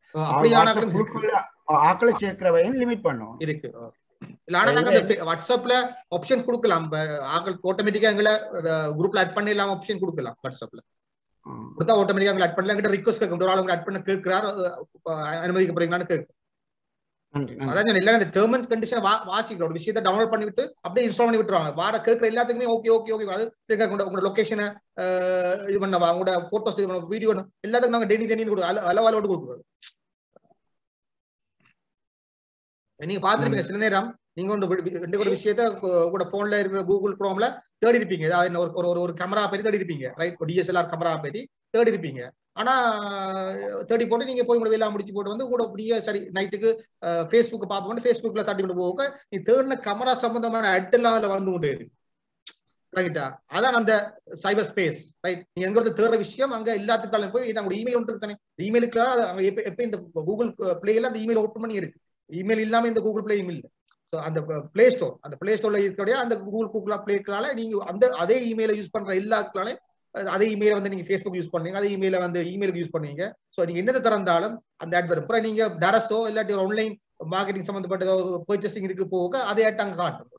ஆக்களை சேர்க்கிறவையும் லிமிட் பண்ணுவோம் இருக்கு. வாட்ஸ்அப்ல ஆப்ஷன் கொடுக்கலாம், ஆக்கள் ஆட்டோமேட்டிக்கா எங்களை குரூப்ல ஆட் பண்ணிடலாம், ஆப்ஷன் கொடுக்கலாம். வாட்ஸ்அப்ல கொடுத்தா ஆட்டோமேட்டிக்கா ஆட் பண்ணலாம். கிட்ட ரிக்வெஸ்ட் கேட்க ஒரு ஆள் ஆட் பண்ண கேட்கிறார், அனுமதிக்கப்படுறீங்களான்னு கேட்கும். அதான் இல்ல இந்த டேர்ம் அண்ட் கண்டிஷன் வாசிக்கிற ஒரு விஷயத்தை டவுன்லோட் பண்ணிவிட்டு அப்படியே இன்ஸ்டால் பண்ணி விட்டுருவாங்க. வார கேட்கிற எல்லாத்துக்குமே ஓகே ஓகே ஓகே அது உங்களோட லொகேஷனை இது பண்ணவா, உங்களோட போட்டோஸ் வீடியோ எல்லாத்துக்கும் நாங்க டெய்லி அளவாளோடு கொடுக்குறோம். நீங்க பாத்துருப்பீங்க சில நேரம் நீங்க ஒரு விஷயத்த உங்களோட போன்ல இருக்கிற கூகுள் குரோம்ல தேடி இருப்பீங்க. ஏதாவது ஒரு கேமரா பத்தி தேடி இருப்பீங்க. ரைட். டிஎஸ்எல்ஆர் கேமரா பத்தி தேடி இருப்பீங்க. ஆனா தேடி போட்டு நீங்க போய் உங்களை எல்லாம் முடிச்சு போட்டு வந்து கூட அப்படியே சரி நைட்டுக்கு ஃபேஸ்புக் பார்ப்போம், ஃபேஸ்புக்ல தட்டி கொண்டு போக நீ தேடின கேமரா சம்பந்தமான அட்டெல்லாம் அதுல வந்து கொண்டே இருக்கு. ரைட்டா. அதான் அந்த சைபர் ஸ்பேஸ். ரைட். நீங்க எங்க தேடுற விஷயம் அங்க எல்லாத்துக்காலும் போய் நாங்க இமெயில் ஒன்று இருக்கு தானே, இமெயிலுக்கு எப்ப இந்த கூகுள் பிளேல அந்த இமெயில் ஓப்பன் பண்ணி இருக்கு. இமெயில் இல்லாம இந்த கூகுள் பிளே இமெயில். ஸோ அந்த பிளே ஸ்டோர்ல இருக்கக்கூடிய அந்த கூகுள் பிளேக்களால நீங்க அதே இமெயிலை யூஸ் பண்ற எல்லாருக்காலே அதே இமெயில வந்து நீங்க ஃபேஸ்புக் யூஸ் பண்ணீங்க, அதே இமெயில வந்து இமெயிலுக்கு யூஸ் பண்ணீங்க. ஸோ நீங்க என்னது திறந்தாலும் அந்த ஆட் வரும். அப்புறம் நீங்க டேரஸோ இல்லாட்டி ஒரு ஆன்லைன் மார்க்கெட்டிங் சம்பந்தப்பட்ட பர்ச்சேசிங் இதுக்கு போக அதே ஆட் அங்க காட்டும்.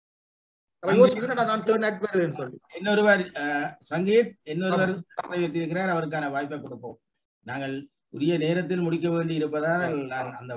இன்னொருவர் சங்கீத் இன்னொருவர் இருக்கிறார், அவருக்கான வாய்ப்பை கொடுப்போம். நாங்கள் உரிய நேரத்தில் முடிக்க வேண்டி இருப்பதால் அந்த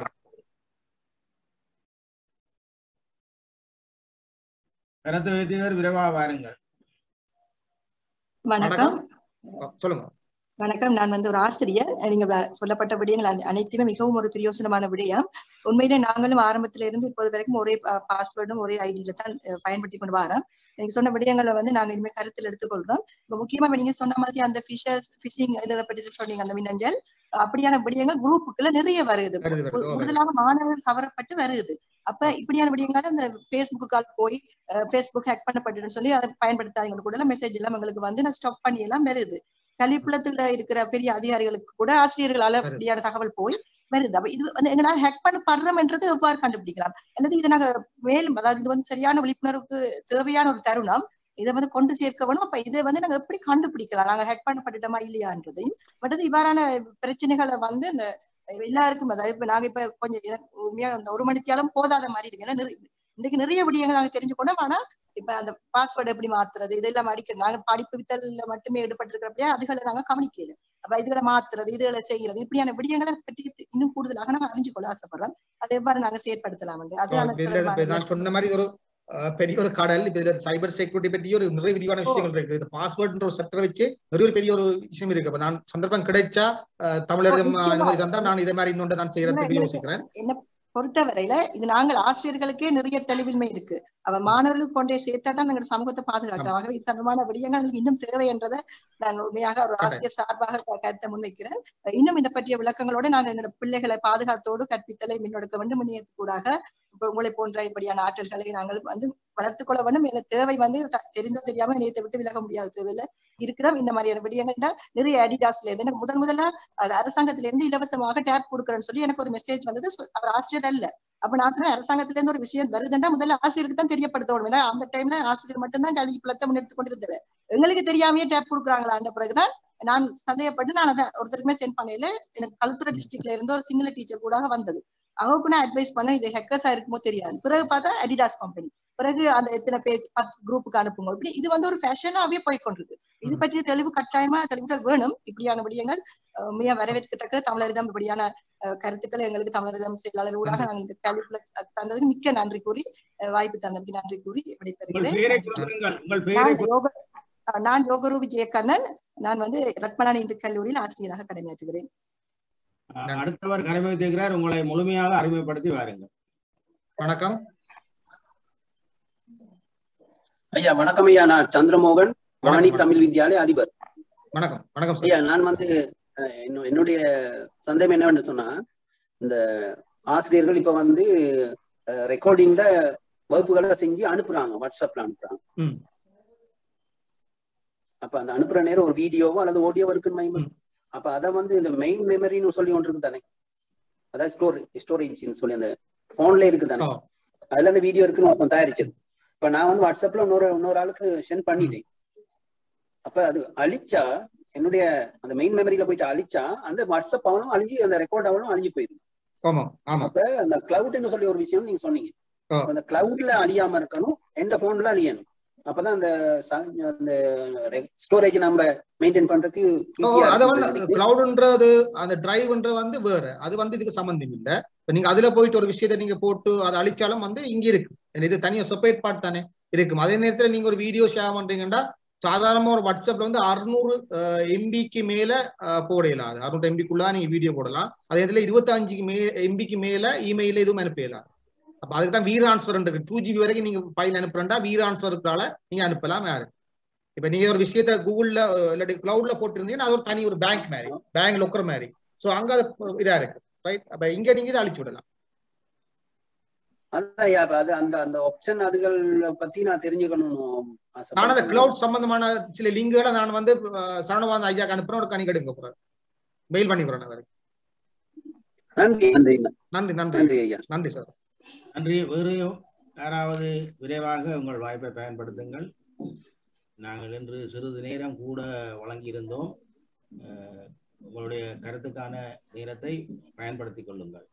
கருத்து வைத்தியர் விரைவா வாருங்கள். வணக்கம். சொல்லுங்க. வணக்கம். நான் வந்து ஒரு ஆசிரியர். நீங்க சொல்லப்பட்ட விடயங்கள் அனைத்துமே மிகவும் ஒரு பிரயோசனமான விடயம். உண்மையிலே நாங்களும் ஆரம்பத்தில இருந்து இப்போது வரைக்கும் ஒரே பாஸ்வேர்டும் ஒரே ஐடியில தான் பயன்படுத்தி கொண்டு வரோம். நீங்க சொன்ன விடயங்களை வந்து நாங்க இனிமேல் கருத்தில் எடுத்துக்கொள்றோம். இப்ப முக்கியமா நீங்க சொன்ன மாதிரி அந்த பிஷிங் இதை பற்றி சொன்னீங்க, அந்த மின்னஞ்சல் அப்படியான விடயங்கள் குரூப்புக்குள்ள நிறைய வருது. கூடுதலாக மாணவர்கள் கவரப்பட்டு வருது. அப்ப இப்படியான விடயங்களால இந்த ஃபேஸ்புக்கால் போய் ஃபேஸ்புக் ஹேக் பண்ணப்பட்டுன்னு சொல்லி அதை பயன்படுத்தாதீங்க கூட மெசேஜ் எல்லாம் எங்களுக்கு வந்து நான் ஸ்டாப் பண்ணி எல்லாம் வருது. கல்விப்புலத்துல இருக்கிற பெரிய அதிகாரிகளுக்கு கூட ஆசிரியர்களால இப்படியான தகவல் போய் வருது. அப்ப இது வந்து எங்களால் ஹேக் பண்ணப்படுறோம்ன்றது எவ்வாறு கண்டுபிடிக்கலாம், அல்லது இதை நாங்க மேலும், அதாவது இது வந்து சரியான விழிப்புணர்வுக்கு தேவையான ஒரு தருணம். இதை வந்து கொண்டு சேர்க்க வேணும். அப்ப இதை வந்து நாங்க எப்படி கண்டுபிடிக்கலாம், நாங்க ஹேக் பண்ணப்பட்டுட்டோமா இல்லையான்றதையும். பட் அது இவ்வாறான பிரச்சனைகளை வந்து இந்த எல்லாருக்கும், அதாவது இப்ப நாங்க இப்ப கொஞ்சம் உண்மையா அந்த 1 மணித்தியாலும் போதாத மாதிரி இருக்கு. ஏன்னா இன்னைக்கு நிறைய விடயங்கள் நாங்க தெரிஞ்சுக்கணும். ஆனா இப்ப அந்த பாஸ்வேர்டு எப்படி மாத்துறது இதெல்லாம் அடிக்கணும். நாங்க படிப்பு வித்தல்ல மட்டுமே ஈடுபட்டிருக்கிறப்படியா அதுகளை நாங்க கவனிக்கல. அப்ப இதுகளை மாத்துறது இதுகளை செய்யறது இப்படியான விடயங்களை பற்றி இன்னும் கூடுதலாக நாங்க அறிஞ்சுக்கொள்ள ஆசைப்படுறோம். அதை எவ்வாறு நாங்க செயற்படுத்தலாம் அது சொன்ன மாதிரி ஒரு பெரிய ஒரு கடல். இதுல சைபர் செக்யூரிட்டி பற்றி ஒரு நிறைய விரிவான விஷயங்கள் இருக்கு. இது பாஸ்வேர்ட் ஒரு சட்டரை வச்சு நிறைய பெரிய ஒரு விஷயம் இருக்கு. அப்ப நான் சந்தர்ப்பம் கிடைச்சா தமிழகம் நான் இதே மாதிரி இன்னொன்று நான் செய்யறதுக்கு யோசிக்கிறேன். என்ன பொறுத்தவரையில இது நாங்கள் ஆசிரியர்களுக்கே நிறைய தெளிவின்மை இருக்கு. அவன் மாணவர்களுக்கு கொண்டே சேர்த்தா தான் நாங்கள் சமூகத்தை பாதுகாக்கிறோம். ஆகவே இது சம்பந்தமான விடயங்கள் இன்னும் தேவை என்றதை நான் உண்மையாக ஒரு ஆசிரியர் சார்பாக கருத்தை முன்வைக்கிறேன். இன்னும் இந்த பற்றிய விளக்கங்களோட நாங்கள் எங்களோட பிள்ளைகளை பாதுகாத்தோடு கற்பித்தலை முன்னெடுக்க வேண்டும். இணையத்துக்கூடாக உங்களை போன்ற இப்படியான ஆற்றல்களை நாங்கள் வந்து வளர்த்துக் கொள்ள வேண்டும். எனக்கு தேவை வந்து தெரிந்தோ தெரியாம இணையத்தை விட்டு விலக முடியாத தேவையில இருக்கிறோம். இந்த மாதிரியான விடயங்கள்னா நிறைய அடிடாஸ்ல இருந்து எனக்கு முதல்ல அரசாங்கத்தில இருந்து இலவசமாக டேப் கொடுக்குறேன்னு சொல்லி எனக்கு ஒரு மெசேஜ் வந்தது. அவர் ஆசிரியர் அல்ல. அப்ப நான் சொன்னேன், அரசாங்கத்தில இருந்து ஒரு விஷயம் வருதுன்னா முதல்ல ஆசிரியருக்கு தான் தெரியப்படுத்தணும். ஏன்னா அந்த டைம்ல ஆசிரியர் மட்டும்தான் கல்வி புலத்தை முன்னெடுத்து கொண்டிருந்தது. எங்களுக்கு தெரியாமையே டேப் கொடுக்குறாங்களா அந்த பிறகுதான் நான் சந்தேகப்பட்டு நான் அதை ஒருத்தருக்குமே சென்ட் பண்ணல. எனக்கு களுத்துறை டிஸ்ட்ரிக்ட்ல இருந்து ஒரு சிங்கள டீச்சர் கூட வந்தது. அவங்களுக்கு நான் அட்வைஸ் பண்ண இது ஹேக்கர்ஸா இருக்குமோ தெரியாது. பிறகு பார்த்தா அடிடாஸ் கம்பெனி. பிறகு அந்த எத்தனை பேர் 10 குரூப்புக்கு அனுப்புங்க. இப்படி இது வந்து ஒரு ஃபேஷனாவே போய்கொண்டிருக்கு. இது பற்றிய தெளிவு கட்டாயமா தெளிவுகள் வேணும். இப்படியான விடயங்கள் மிக வரவேற்கத்தக்க. தமிழரிடம் இப்படியான கருத்துக்களை எங்களுக்கு தமிழரிடம் செயலாளர் ஊடாக நாங்கள் இந்த கல்விக்குள்ள தந்ததுக்கு மிக்க நன்றி கூறி வாய்ப்பு தந்ததுக்கு நன்றி கூறி விடைபெறுகிறேன். நான் யோகரூபி ஜெயக்கண்ணன். நான் வந்து ரத்மலானி இந்து கல்லூரியில் ஆசிரியராக கடமையாற்றுகிறேன். அடுத்தவர் கடமையாற்றுகிறார். உங்களை முழுமையாக அறிமுகப்படுத்தி வாருங்கள். வணக்கம் ஐயா. வணக்கம் ஐயா. நான் சந்திரமோகன், வாணி தமிழ் வித்யாலய அதிபர். வணக்கம். வணக்கம் ஐயா. நான் வந்து என்னுடைய சந்தேகம் என்னவென்று சொன்னா, இந்த ஆசிரியர்கள் இப்ப வந்து ரெக்கார்டிங்ல வகுப்புகளை செஞ்சு அனுப்புறாங்க, வாட்ஸ்அப்ல அனுப்புறாங்க. அப்ப அந்த அனுப்புற நேரம் ஒரு வீடியோவோ அல்லது ஆடியோவோ இருக்குன்னு. அப்ப அதை வந்து இந்த மெயின் மெமரின்னு சொல்லி ஒன்று இருக்கு தானே, அதாவது ஸ்டோரேஜ் சொல்லி அந்த போன்ல இருக்கு தானே, அதுல அந்த வீடியோ இருக்குன்னு தயாரிச்சது. இப்ப நான் வந்து வாட்ஸ்அப்ல இன்னொரு ஆளுக்கு சென்ட் பண்ணிட்டேன். அப்ப அது அழிச்சா என்னுடைய அந்த மெயின் மெமரியில போயிட்டு அழிச்சா அந்த வாட்ஸ்அப் அவனும் அழிஞ்சு அந்த ரெக்கார்ட் அவனும் அழிஞ்சு போயிடுது. அப்ப அந்த கிளவுட்னு சொல்லி ஒரு விஷயம் நீங்க சொன்னீங்க. அந்த கிளவுட்ல அழியாம இருக்கணும், எந்த போன்ல அழியணும். அப்பதான் அந்த ஸ்டோரேஜ் நம்ம மெயின்டைன் பண்றதுக்கு அது வந்து கிளவுட்ன்றது அந்த டிரைவ்ன்றது வந்து வேற, அது வந்து இதுக்கு சம்பந்தம் இல்லை. நீங்க அதுல போயிட்டு ஒரு விஷயத்தை நீங்க போட்டு அதை அழிச்சாலும் வந்து இங்க இருக்கு, இது தனியா செப்பரேட் பார்ட் தானே இருக்கும். அதே நேரத்துல நீங்க ஒரு வீடியோ ஷேர் பண்றீங்கன்னா சாதாரணமா ஒரு வாட்ஸ்அப்ல வந்து 600 MBக்கு மேல போடலாம். 600 MBக்குள்ள நீங்க வீடியோ போடலாம். அதே நேரத்துல 25 MBக்கு மேல இமெயில எதுவும் அனுப்பலாம். அப்ப அதுக்குதான் வீரான்ஸ்வர் இருக்கு. 2GB வரைக்கும் நீங்க ஃபைல் அனுப்புறா வீரான்ஸ்வருக்கால நீங்க அனுப்பலாம். யாரு இப்ப நீங்க ஒரு விஷயத்த கூகுள்ல இல்லாட்டி கிளவுட்ல போட்டுருந்தீங்கன்னா அது ஒரு தனி ஒரு பேங்க் மாதிரி, பேங்க் லொக்கர் மாதிரி. சோ அங்க அது இதா இருக்கு, ரைட்? அப்ப இங்க நீங்க இதை அழிச்சு விடலாம். அதான் அது அந்த ஆப்ஷன் அதுகள் பத்தி நான் தெரிஞ்சுக்கணும். நான் அந்த கிளவுட் சம்பந்தமான சில லிங்குகளை நான் வந்து சரணவாத ஐயாக்கு அனுப்புறேன். ஒரு கணிக்க எடுங்க போறேன், மெயில் பண்ணி போறேன். நன்றி நன்றி நன்றி நன்றி ஐயா. நன்றி சார். நன்றி. வேறு யாராவது விரைவாக உங்கள் வாய்ப்பை பயன்படுத்துங்கள். நாங்கள் இன்று சிறிது நேரம் கூட வழங்கியிருந்தோம். உங்களுடைய கருத்துக்கான நேரத்தை பயன்படுத்திக் கொள்ளுங்கள்.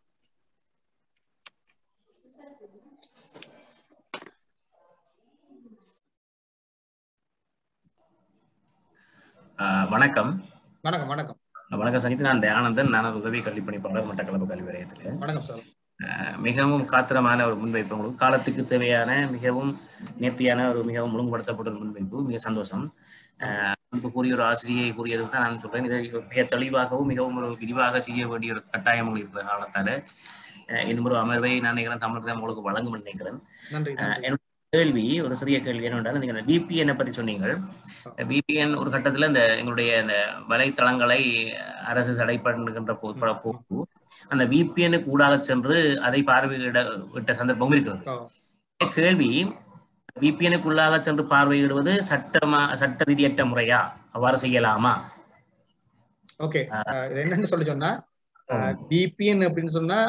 வணக்கம். வணக்கம். வணக்கம். வணக்கம் சங்கீத். நான் தயானந்தன். நான் உதவி கல்வி பணிப்பாளர் மட்டக்களப்பு கல்வி வலயத்தில். வணக்கம் சார். மிகவும் காத்திரமான ஒரு முன்வைப்பு, உங்களுக்கு காலத்துக்கு தேவையான மிகவும் நேர்த்தியான ஒரு மிகவும் ஒழுங்குபடுத்தப்பட்ட ஒரு முன்வைப்பு. மிக சந்தோஷம். இப்போ கூறிய ஒரு ஆசிரியை கூறியது தான் நான் சொல்றேன். இதை மிக தெளிவாகவும் மிகவும் ஒரு விரிவாக செய்ய வேண்டிய ஒரு கட்டாயம் இருக்கிற காலத்தால இந்த ஒரு அமர்வை நான் நினைக்கிறேன் தமிழ் தான் உங்களுக்கு வழங்கும் நினைக்கிறேன். என்னோட கேள்வி ஒரு சிறிய கேள்வி என்னென்றால், நீங்க VPN பற்றி சொன்னீங்க. VPN ஒரு கட்டத்துல இந்த எங்களுடைய இந்த வலைத்தளங்களை அரசு தடைப்படுகின்ற போது அந்த VPN-க்கு ஊடாக சென்று அதை பார்வையிட விட்ட சந்தர்ப்பமும் இருக்கிறது. கேள்வி, VPN-க்கு உள்ளாக சென்று பார்வையிடுவது சட்ட விதியற்ற முறையா? அவ்வாறு செய்யலாமா? ஓகே, இது என்னன்னு சொல்லி சொன்னா VPN அப்படின்னு சொன்னா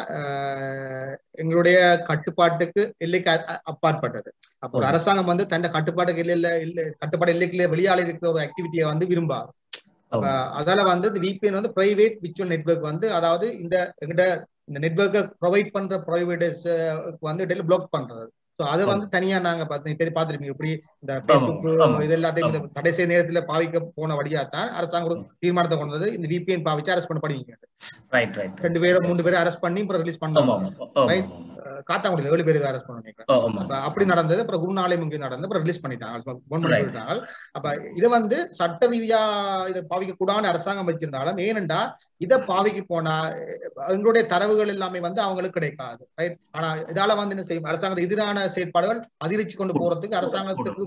எங்களுடைய கட்டுப்பாட்டுக்கு எல்லைக்கு அப்பாற்பட்டது. அப்போ ஒரு அரசாங்கம் வந்து தன் கட்டுப்பாட்டுக்கு கட்டுப்பாடு எல்லைக்குள்ள வெளியால இருக்கிற ஒரு ஆக்டிவிட்டியை வந்து விரும்பாது. அதால வந்து இந்த VPN வந்து பிரைவேட் விர்ச்சுவல் நெட்வொர்க் வந்து, அதாவது இந்த நெட்வொர்க்கை ப்ரொவைட் பண்ற ப்ரொவைடர்ஸ் வந்து இடையில பிளாக் பண்றது. ஸோ அதை வந்து தனியா நாங்க பார்த்துருப்பீங்க. இப்படி இந்த Facebook இது எல்லாத்தையும் இந்த கடைசி நேரத்துல பாவிக்க போன வழியாத்தான் அரசாங்கம் ஒரு தீர்மானத்தை கொண்டு வந்து இந்த VPN பாவிச்சு அரெஸ்ட் பண்ணப்படுவீங்க. 2 பேரும் 3 பேரும் அரெஸ்ட் பண்ணி அப்புறம் ரிலீஸ் பண்ணாங்க. காத்தாங்குடியில் 7 பேருக்கு அரெஸ்ட் பண்ண அப்படி நடந்தது. அப்புறம் குருநாளையும் இங்கே நடந்து அப்புறம் ரிலீஸ் பண்ணிட்டாங்க, சொல்லிட்டாங்க. அப்ப இதை வந்து சட்ட ரீதியா இதை பாவிக்க கூடாது அரசாங்கம் வச்சிருந்தாலும், ஏனென்றா இதை பாவிக்க போனா எங்களுடைய தரவுகள் எல்லாமே வந்து அவங்களுக்கு கிடைக்காது. ரைட். ஆனா இதால வந்து என்ன செய்யும், அரசாங்கத்துக்கு எதிரான செயற்பாடுகள் அதிகரிச்சு கொண்டு போறதுக்கு அரசாங்கத்துக்கு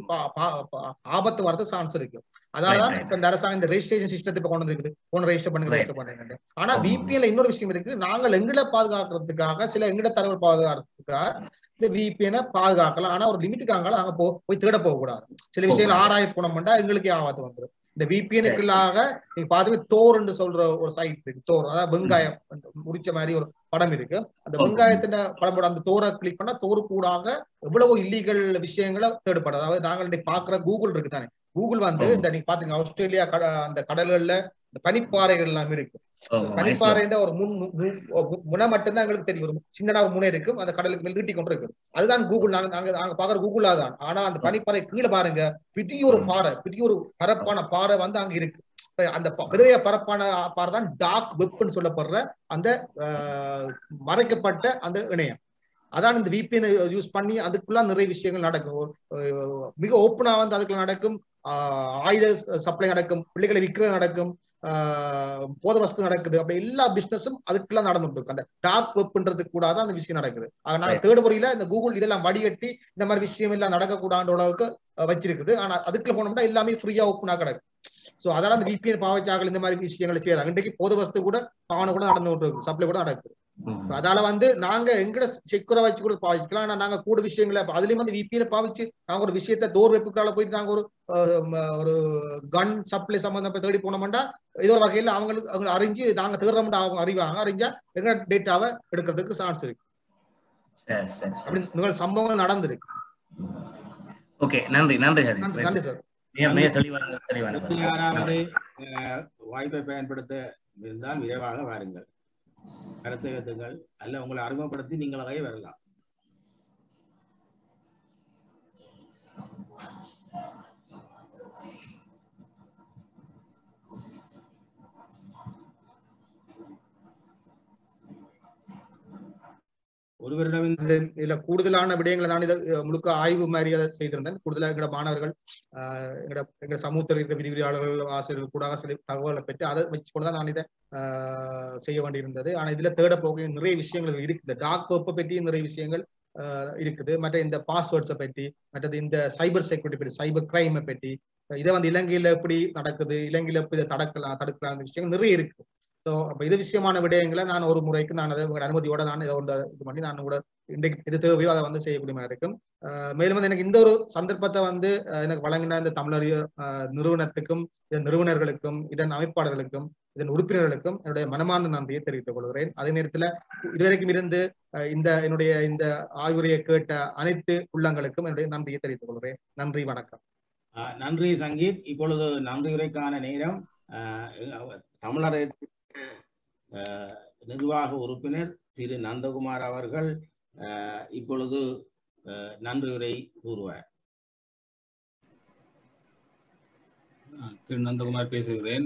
ஆபத்து வரது சான்ஸ் இருக்கு. அதான் இப்ப இந்த அரசாங்கம் இந்த ரெஜிஸ்ட்ரேஷன் சிஸ்டத்தை இப்ப கொண்டு இருக்குது, போன ரெஜிஸ்டர் பண்ணுங்க. ஆனா VPNல இன்னொரு விஷயம் இருக்கு. நாங்கள் எங்களை பாதுகாக்கிறதுக்காக சில எங்கட தரவு பாதுகாக்கிறதுக்காக இந்த VPN பாதுகாக்கலாம். ஆனா ஒரு லிமிட்டுக்காக நாங்க போய் தேட போக கூடாது. சில விஷயங்கள் ஆராய போனோம்னா எங்களுக்கே ஆபத்து வந்துடும். இந்த VPNக்குள்ளாக நீங்க பாத்துட்டு தோர் என்று சொல்ற ஒரு சைட் இருக்கு. தோர், அதாவது வெங்காயம் முடிச்ச மாதிரி ஒரு படம் இருக்கு. அந்த வெங்காயத்தின படம் போட அந்த தோரை கிளிக் பண்ணா தோறு கூடாக எவ்வளவோ இல்லீகல் விஷயங்களை தேடப்படும். அதாவது நாங்கள் பாக்குற கூகுள் இருக்கு தானே, கூகுள் வந்து இந்த நீங்க பாத்தீங்க ஆஸ்திரேலியா அந்த கடல்கள்ல இந்த பனிப்பாறைகள் எல்லாம் இருக்கு. பனிப்பாறைன்ற ஒரு முனை மட்டும்தான் எங்களுக்கு தெரியும். ஒரு சின்னதா ஒரு முனை இருக்கும், அந்த கடலுக்கு மேல் நீட்டி கொண்டு இருக்கு. அதுதான் கூகுள். நாங்க பாக்குற கூகுளா தான். ஆனா அந்த பனிப்பாறை கீழே பாருங்க, பெரிய ஒரு பாறை, பெரிய ஒரு பரப்பான பாறை வந்து அங்க இருக்கு. அந்த பெரிய பரப்பான பாறை தான் டார்க் வெப்னு சொல்லப்படுற அந்த மறைக்கப்பட்ட அந்த இணையம். அதான் இந்த VPN யூஸ் பண்ணி அதுக்குள்ள நிறைய விஷயங்கள் நடக்கும். மிக ஓப்பனா வந்து அதுக்குள்ள நடக்கும். ஆயுத சப்ளை நடக்கும், பிள்ளைகளை விற்கிறது நடக்கும், போத வஸ்து நடக்குது. அப்படி எல்லா பிசினஸும் அதுக்குள்ள நடந்துட்டு இருக்கு. அந்த டார்க் வெப்ன்றதுக்கு கூடாது அந்த விஷயம் நடக்குது. நாங்க தேர்ட் முறையில இந்த கூகுள் இதெல்லாம் வடிகட்டி இந்த மாதிரி விஷயம் எல்லாம் நடக்கக்கூடாத அளவுக்கு வச்சிருக்குது. ஆனா அதுக்குள்ள போனோம்னா எல்லாமே ஃப்ரீயா ஓப்பனா கிடக்கு. சோ அதனால அந்த VPN பாவச்சாக்கள் இந்த மாதிரி விஷயங்களை செய்யறாங்க. இன்றைக்கு போத வஸ்து கூட பாவனை கூட நடந்து இருக்கு, சப்ளை கூட நடக்குது. அதால வந்து நாங்க எங்கட செக்குரை வச்சு கூட பாவிக்கலாம். ஆனா நாங்க கூட விஷயங்களை அதுலயும் வந்து VPN பாவிச்சு நாங்க ஒரு விஷயத்த டோர் வெப்புக்கால போயிட்டு நாங்க ஒரு கன் சப்ளை சம்பந்தப்பட்ட தேடி போனோம்னா ஏதோ ஒரு வகையில அவங்க அறிஞ்சு நாங்க தேடுறோம்னா அவங்க அறிவாங்க, அறிஞ்சா எங்க டேட்டாவை எடுக்கிறதுக்கு சான்ஸ் இருக்கு. அப்படி சம்பவம் நடந்திருக்கு. ஓகே, நன்றி நன்றி நன்றி சார். யாராவது வாய்ப்பை பயன்படுத்த இருந்தால் விரைவாக வாருங்கள், கருத்தை வைத்துங்கள், அல்ல உங்களை அறிமுகப்படுத்தி நீங்களாகவே வரலாம். ஒருவரிடம் இதுல கூடுதலான விடயங்களை நான் இதை முழுக்க ஆய்வு மாதிரி அதை செய்திருந்தேன். கூடுதலாக எங்களோட மாணவர்கள் எங்க சமூகத்தில் இருக்கிற விரிவுரையாளர்கள் ஆசிரியர்கள் கூட சில தகவலை பெற்று அதை வச்சுக்கொண்டுதான் நான் இதை செய்ய வேண்டியிருந்தது. ஆனா இதுல தேட போக நிறைய விஷயங்கள் இருக்குது. டார்க் வெப்பை பற்றி நிறைய விஷயங்கள் இருக்குது. மற்ற இந்த பாஸ்வேர்ட்ஸை பற்றி, மற்றது இந்த சைபர் செக்யூரிட்டி பற்றி, சைபர் கிரைமை பற்றி, இதை வந்து இலங்கையில எப்படி நடக்குது, இலங்கையில எப்படி இதை தடுக்கலாம் விஷயங்கள் நிறைய இருக்கு. ஸோ அப்போ இது விஷயமான விடயங்களை நான் ஒரு முறைக்கு நான் அதை உங்களோட அனுமதியோட நான் இதை இது பண்ணி நான் கூட இன்றைக்கு இது தேவையோ அதை வந்து செய்யக்கூடிய மாதிரி இருக்கும். மேலும் வந்து எனக்கு இந்த ஒரு சந்தர்ப்பத்தை வந்து எனக்கு வழங்கின இந்த தமிழறிய நிறுவனத்துக்கும், இதன் நிறுவனர்களுக்கும், இதன் அமைப்பாளர்களுக்கும், இதன் உறுப்பினர்களுக்கும் என்னுடைய மனமார்ந்த நன்றியை தெரிவித்துக் கொள்கிறேன். அதே நேரத்தில் இதுவரைக்கும் இருந்து என்னுடைய இந்த ஆய்வுரையை கேட்ட அனைத்து உள்ளங்களுக்கும் என்னுடைய நன்றியை தெரிவித்துக் கொள்கிறேன். நன்றி, வணக்கம். நன்றி சங்கீத். இப்பொழுது நன்றி உரைக்கான நேரம். தமிழரை நிர்வாக உறுப்பினர் திரு நந்தகுமார் அவர்கள் இப்பொழுது நன்றி உரை கூறுவார். திரு நந்தகுமார் பேசுகிறேன்.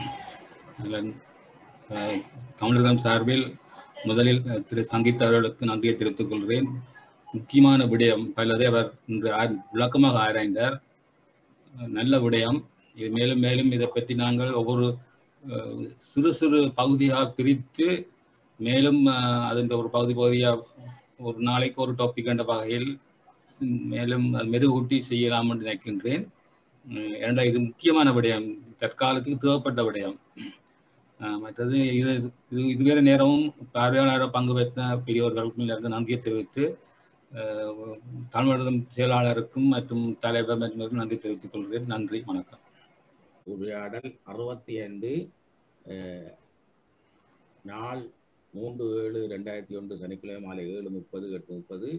தமிழகம் சார்பில் முதலில் திரு சங்கீத் அவர்களுக்கு நன்றியை தெரிவித்துக் கொள்கிறேன். முக்கியமான விடயம் பலதை அவர் இன்று விளக்கமாக ஆராய்ந்தார். நல்ல விடயம். இது மேலும் மேலும் இதை பற்றி நாங்கள் ஒவ்வொரு சிறு சிறு பகுதியாக பிரித்து மேலும் அதன் ஒரு பகுதியாக ஒரு நாளைக்கு ஒரு டாபிக் என்ற வகையில் மேலும் மெருகூட்டி செய்யலாம் என்று நினைக்கின்றேன். ஏனென்றா இது முக்கியமான விடயம், தற்காலத்துக்கு தேவைப்பட்ட விடயம். மற்றது இதுவேற நேரமும் பார்வையாளராக பங்கு பெற்ற பெரியவர்களுக்கும் நன்றியை தெரிவித்து தமிழகம் செயலாளருக்கும் மற்றும் தலைவர் மற்றும் நன்றி தெரிவித்துக் கொள்கிறேன். நன்றி, வணக்கம். உரையாடல் 65 நாள் 3/7/2001 சனிக்கிழமை மாலை 7:30 8:30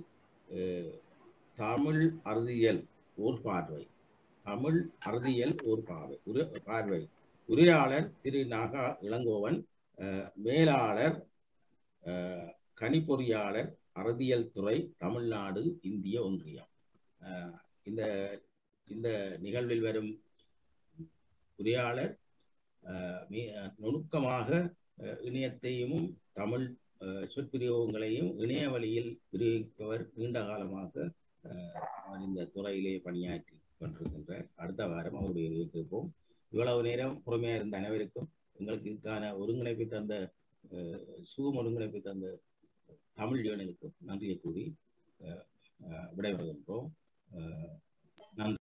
தமிழ் அறிவியல் ஓர் பார்வை. தமிழ் அறிவியல் ஓர் பார்வை. உரையாளர் திரு நாகா இளங்கோவன், மேலாளர் கணிப்பொறியாளர் அறிவியல் துறை, தமிழ்நாடு, இந்திய ஒன்றியம். இந்த இந்த நிகழ்வில் வரும் உரையாளர் நுணுக்கமாக இணையத்தையும் தமிழ் சொற்பிரயோகங்களையும் இணைய வழியில் விரிவிப்பவர். நீண்ட காலமாக இந்த துறையிலே பணியாற்றி கொண்டிருக்கின்றார். அடுத்த வாரம் அவருடைய இருப்போம். இவ்வளவு நேரம் பொறுமையா இருந்த அனைவருக்கும் எங்களுக்கு இதுக்கான ஒருங்கிணைப்பு தந்த ஒருங்கிணைப்பு தந்த தமிழ் ஜேர்னலுக்கும் நன்றியை கூறி விடைபெறுகின்றோம். நன்றி.